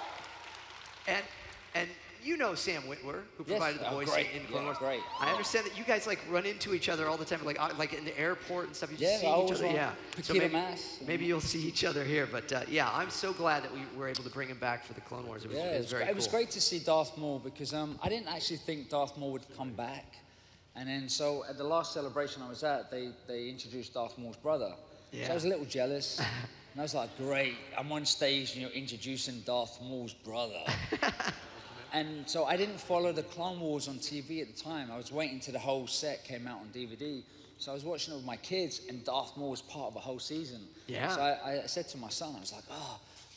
[SPEAKER 5] And you know Sam Witwer, who
[SPEAKER 6] Yes.
[SPEAKER 5] provided the
[SPEAKER 6] Oh,
[SPEAKER 5] voice
[SPEAKER 6] great.
[SPEAKER 5] in Clone
[SPEAKER 6] Yeah,
[SPEAKER 5] Wars.
[SPEAKER 6] great.
[SPEAKER 5] I understand that you guys like run into each other all the time, like in the airport and stuff. You
[SPEAKER 6] Yeah,
[SPEAKER 5] just see
[SPEAKER 6] I
[SPEAKER 5] each
[SPEAKER 6] always
[SPEAKER 5] other.
[SPEAKER 6] want
[SPEAKER 5] Yeah.
[SPEAKER 6] to
[SPEAKER 5] So
[SPEAKER 6] keep
[SPEAKER 5] maybe,
[SPEAKER 6] a mask.
[SPEAKER 5] maybe you'll see each other here. But yeah, I'm so glad that we were able to bring him back for the Clone Wars. It was,
[SPEAKER 6] Yeah,
[SPEAKER 5] it was very
[SPEAKER 6] it was
[SPEAKER 5] cool.
[SPEAKER 6] great to see Darth Maul because I didn't actually think Darth Maul would come back. And then so at the last celebration I was at, they introduced Darth Maul's brother.
[SPEAKER 5] Yeah.
[SPEAKER 6] So I was a little jealous. And I was like, great, I'm on stage and you're introducing Darth Maul's brother. And so I didn't follow the Clone Wars on TV at the time. I was waiting till the whole set came out on DVD. So I was watching it with my kids and Darth Maul was part of a whole season.
[SPEAKER 5] Yeah.
[SPEAKER 6] So I said to my son, I was like, oh,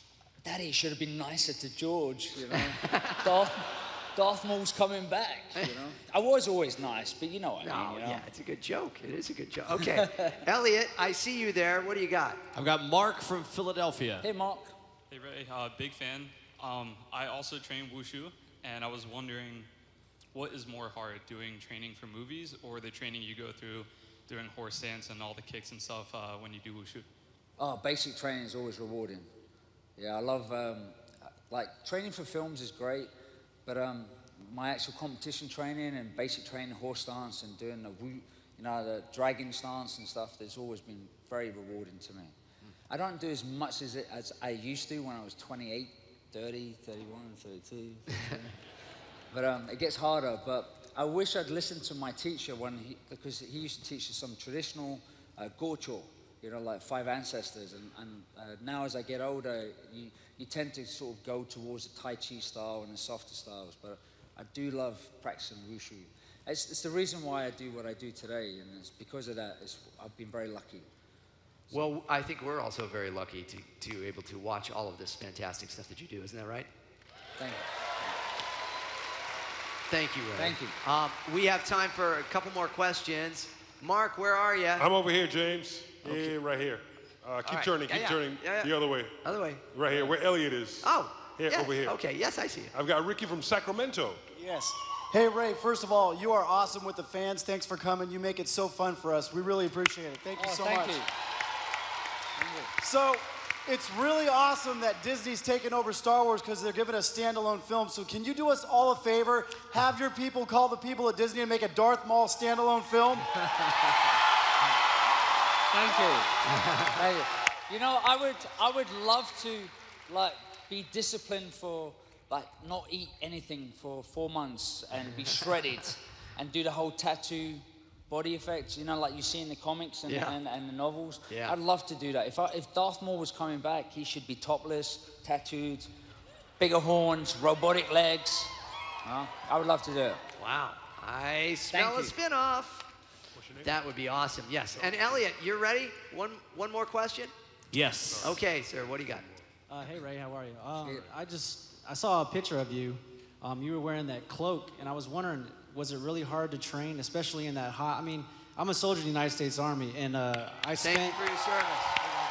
[SPEAKER 6] Daddy should have been nicer to George, you know. Darth Maul's coming back, you know. I was always nice, but you know what I mean, you know.
[SPEAKER 5] Yeah, it's a good joke. It is a good joke. Okay, Elliot, I see you there. What do you got?
[SPEAKER 2] I've got Mark from Philadelphia.
[SPEAKER 6] Hey, Mark.
[SPEAKER 14] Hey, Ray. Big fan. I also train wushu, and I was wondering, what is more hard, doing training for movies or the training you go through doing horse stance and all the kicks and stuff when you do wushu?
[SPEAKER 6] Oh, basic training is always rewarding. Yeah, I love, like, training for films is great, but my actual competition training and basic training, horse stance and doing the the dragon stance and stuff, that's always been very rewarding to me. I don't do as much as I used to when I was 28, 30, 31, 32. But it gets harder, but I wish I'd listened to my teacher because he used to teach us some traditional gorcho, you know, like 5 ancestors, and now as I get older, you tend to sort of go towards the Tai Chi style and the softer styles, but I do love practicing wushu. It's the reason why I do what I do today, and it's because of that, I've been very lucky.
[SPEAKER 5] So. Well, I think we're also very lucky to be able to watch all of this fantastic stuff that you do, isn't that right?
[SPEAKER 6] Thank you.
[SPEAKER 5] Thank you, Ray.
[SPEAKER 6] Thank you.
[SPEAKER 5] We have time for a couple more questions. Mark, where are you?
[SPEAKER 1] I'm over here, James.
[SPEAKER 5] Okay.
[SPEAKER 1] Yeah, right here. Keep
[SPEAKER 5] right.
[SPEAKER 1] turning, keep turning the other way.
[SPEAKER 5] Other way.
[SPEAKER 1] Right here, where Elliot is.
[SPEAKER 5] Oh,
[SPEAKER 1] here,
[SPEAKER 5] yes.
[SPEAKER 1] over here.
[SPEAKER 5] Okay, yes, I see it.
[SPEAKER 1] I've got Ricky from Sacramento.
[SPEAKER 15] Yes. Hey, Ray, first of all, you are awesome with the fans. Thanks for coming. You make it so fun for us. We really appreciate it. Thank you so much.
[SPEAKER 6] Thank you.
[SPEAKER 15] So, it's really awesome that Disney's taken over Star Wars because they're giving us standalone films. So can you do us all a favor? Have your people call the people at Disney and make a Darth Maul standalone film?
[SPEAKER 6] Thank you. Thank you. You know, I would love to, like, be disciplined for, like, not eat anything for 4 months and be shredded and do the whole tattoo body effects, you know, like you see in the comics and the novels.
[SPEAKER 5] Yeah.
[SPEAKER 6] I'd love to do that. If Darth Maul was coming back, he should be topless, tattooed, bigger horns, robotic legs. I would love to do it.
[SPEAKER 5] Wow. I smell a spin-off. That would be awesome. Yes. And Elliot, you're ready? One more question?
[SPEAKER 2] Yes.
[SPEAKER 5] Okay, sir. What do you got?
[SPEAKER 16] Hey, Ray. How are you? I saw a picture of you. You were wearing that cloak, and I was wondering, was it really hard to train, especially in that hot? I mean, I'm a soldier in the United States Army, and
[SPEAKER 5] Thank you for your service.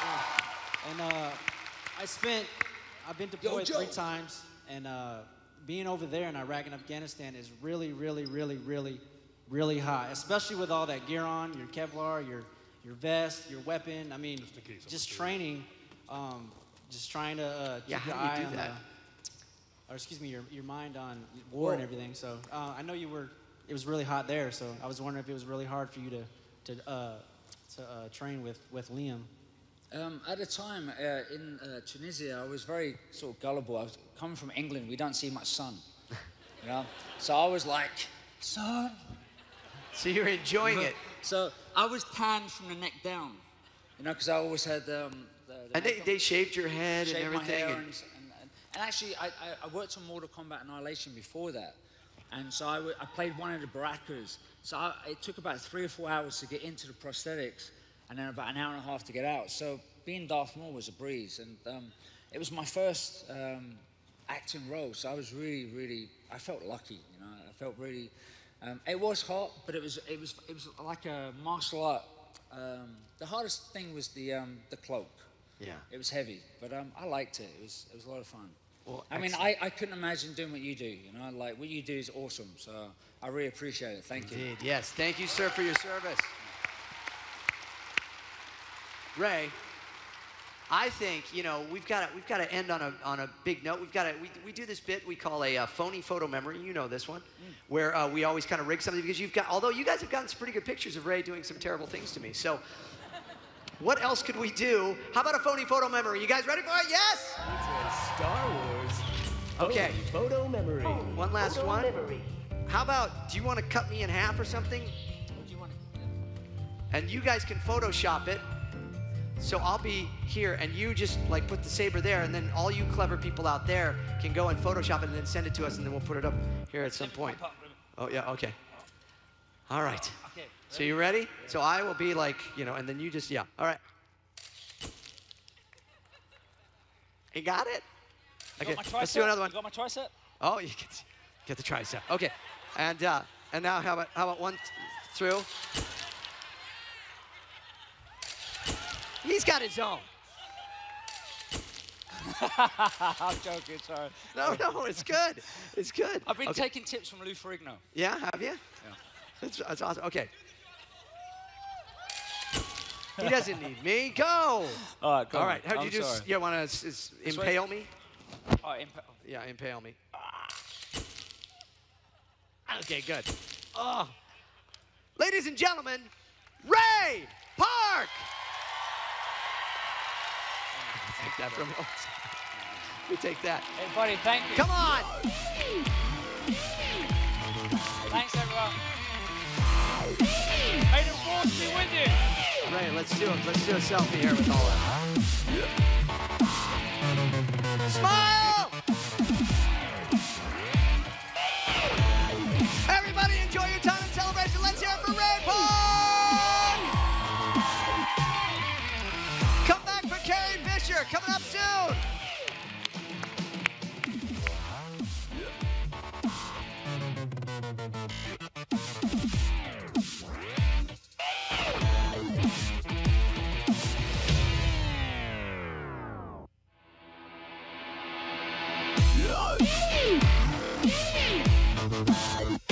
[SPEAKER 16] And I've been deployed 3 times, and being over there in Iraq and Afghanistan is really, really, really, really, really hot, especially with all that gear on, your Kevlar, your vest, your weapon. I mean, just training, just trying to keep your eye on or excuse me, your mind on war and everything. So I know it was really hot there, so I was wondering if it was really hard for you to train with Liam.
[SPEAKER 6] At the time in Tunisia, I was very sort of gullible. I was coming from England. We don't see much sun, you know. So I was like, sun.
[SPEAKER 5] So you're enjoying it.
[SPEAKER 6] So I was tanned from the neck down, you know, because I always had
[SPEAKER 5] and they shaved your head and everything.
[SPEAKER 6] My hair and actually, I worked on Mortal Kombat Annihilation before that. And so I played one of the Barrackers. So it took about 3 or 4 hours to get into the prosthetics, and then about an hour and a half to get out. So being Darth Maul was a breeze. And it was my first acting role. So I was really, really, I felt lucky, you know. I felt really, it was hot, but it was like a martial art. The hardest thing was the cloak.
[SPEAKER 5] Yeah.
[SPEAKER 6] It was heavy, but I liked it. It was a lot of fun.
[SPEAKER 5] Well,
[SPEAKER 6] I mean, I couldn't imagine doing what you do, you know? Like, what you do is awesome, so I really appreciate it. Thank you.
[SPEAKER 5] Indeed, yes. Thank you, sir, for your service. Ray, I think, you know, we've got to end on a big note. We do this bit we call a phony photo memory. You know this one, where we always kind of rig something because although you guys have gotten some pretty good pictures of Ray doing some terrible things to me, so. What else could we do? How about a phony photo memory? You guys ready for it? Yes?
[SPEAKER 12] It's a Star Wars
[SPEAKER 5] okay.
[SPEAKER 12] Photo memory.
[SPEAKER 5] One last one.
[SPEAKER 12] Memory.
[SPEAKER 5] How about, do you want to cut me in half or something?
[SPEAKER 6] What do you want to do?
[SPEAKER 5] And you guys can Photoshop it. So I'll be here, and you just like put the saber there, and then all you clever people out there can go and Photoshop it and then send it to us, and then we'll put it up here at some point. Oh, yeah, okay. All right.
[SPEAKER 6] Okay.
[SPEAKER 5] So you ready? So I will be like, you know, and then you just, yeah. All right. You got it? Okay,
[SPEAKER 6] Got my
[SPEAKER 5] let's do
[SPEAKER 6] tricep?
[SPEAKER 5] another one.
[SPEAKER 6] You got my tricep?
[SPEAKER 5] Oh, you get the tricep. Okay, and now how about one through? He's got his own.
[SPEAKER 6] I'm joking, sorry.
[SPEAKER 5] No, it's good. It's good.
[SPEAKER 6] I've been
[SPEAKER 5] Okay.
[SPEAKER 6] taking tips from Lou Ferrigno.
[SPEAKER 5] Yeah, have you?
[SPEAKER 6] Yeah.
[SPEAKER 5] That's awesome. Okay. He doesn't need me. Go.
[SPEAKER 6] All right, go
[SPEAKER 5] All
[SPEAKER 6] on.
[SPEAKER 5] right. How do you
[SPEAKER 6] I'm
[SPEAKER 5] do?
[SPEAKER 6] sorry.
[SPEAKER 5] You want to impale me?
[SPEAKER 6] Oh,
[SPEAKER 5] Yeah, impale me. Okay, good. Oh. Ladies and gentlemen, Ray Park. Take that from him. We take that.
[SPEAKER 6] Hey, buddy, thank you.
[SPEAKER 5] Come on.
[SPEAKER 6] Thanks, everyone. May the force be with you.
[SPEAKER 5] Ray, let's do it. Let's do a selfie here with all of us. Smile! Everybody enjoy your time in celebration. Let's hear it for Ray Park! Come back for Carrie Fisher, coming up soon.
[SPEAKER 4] Yeah.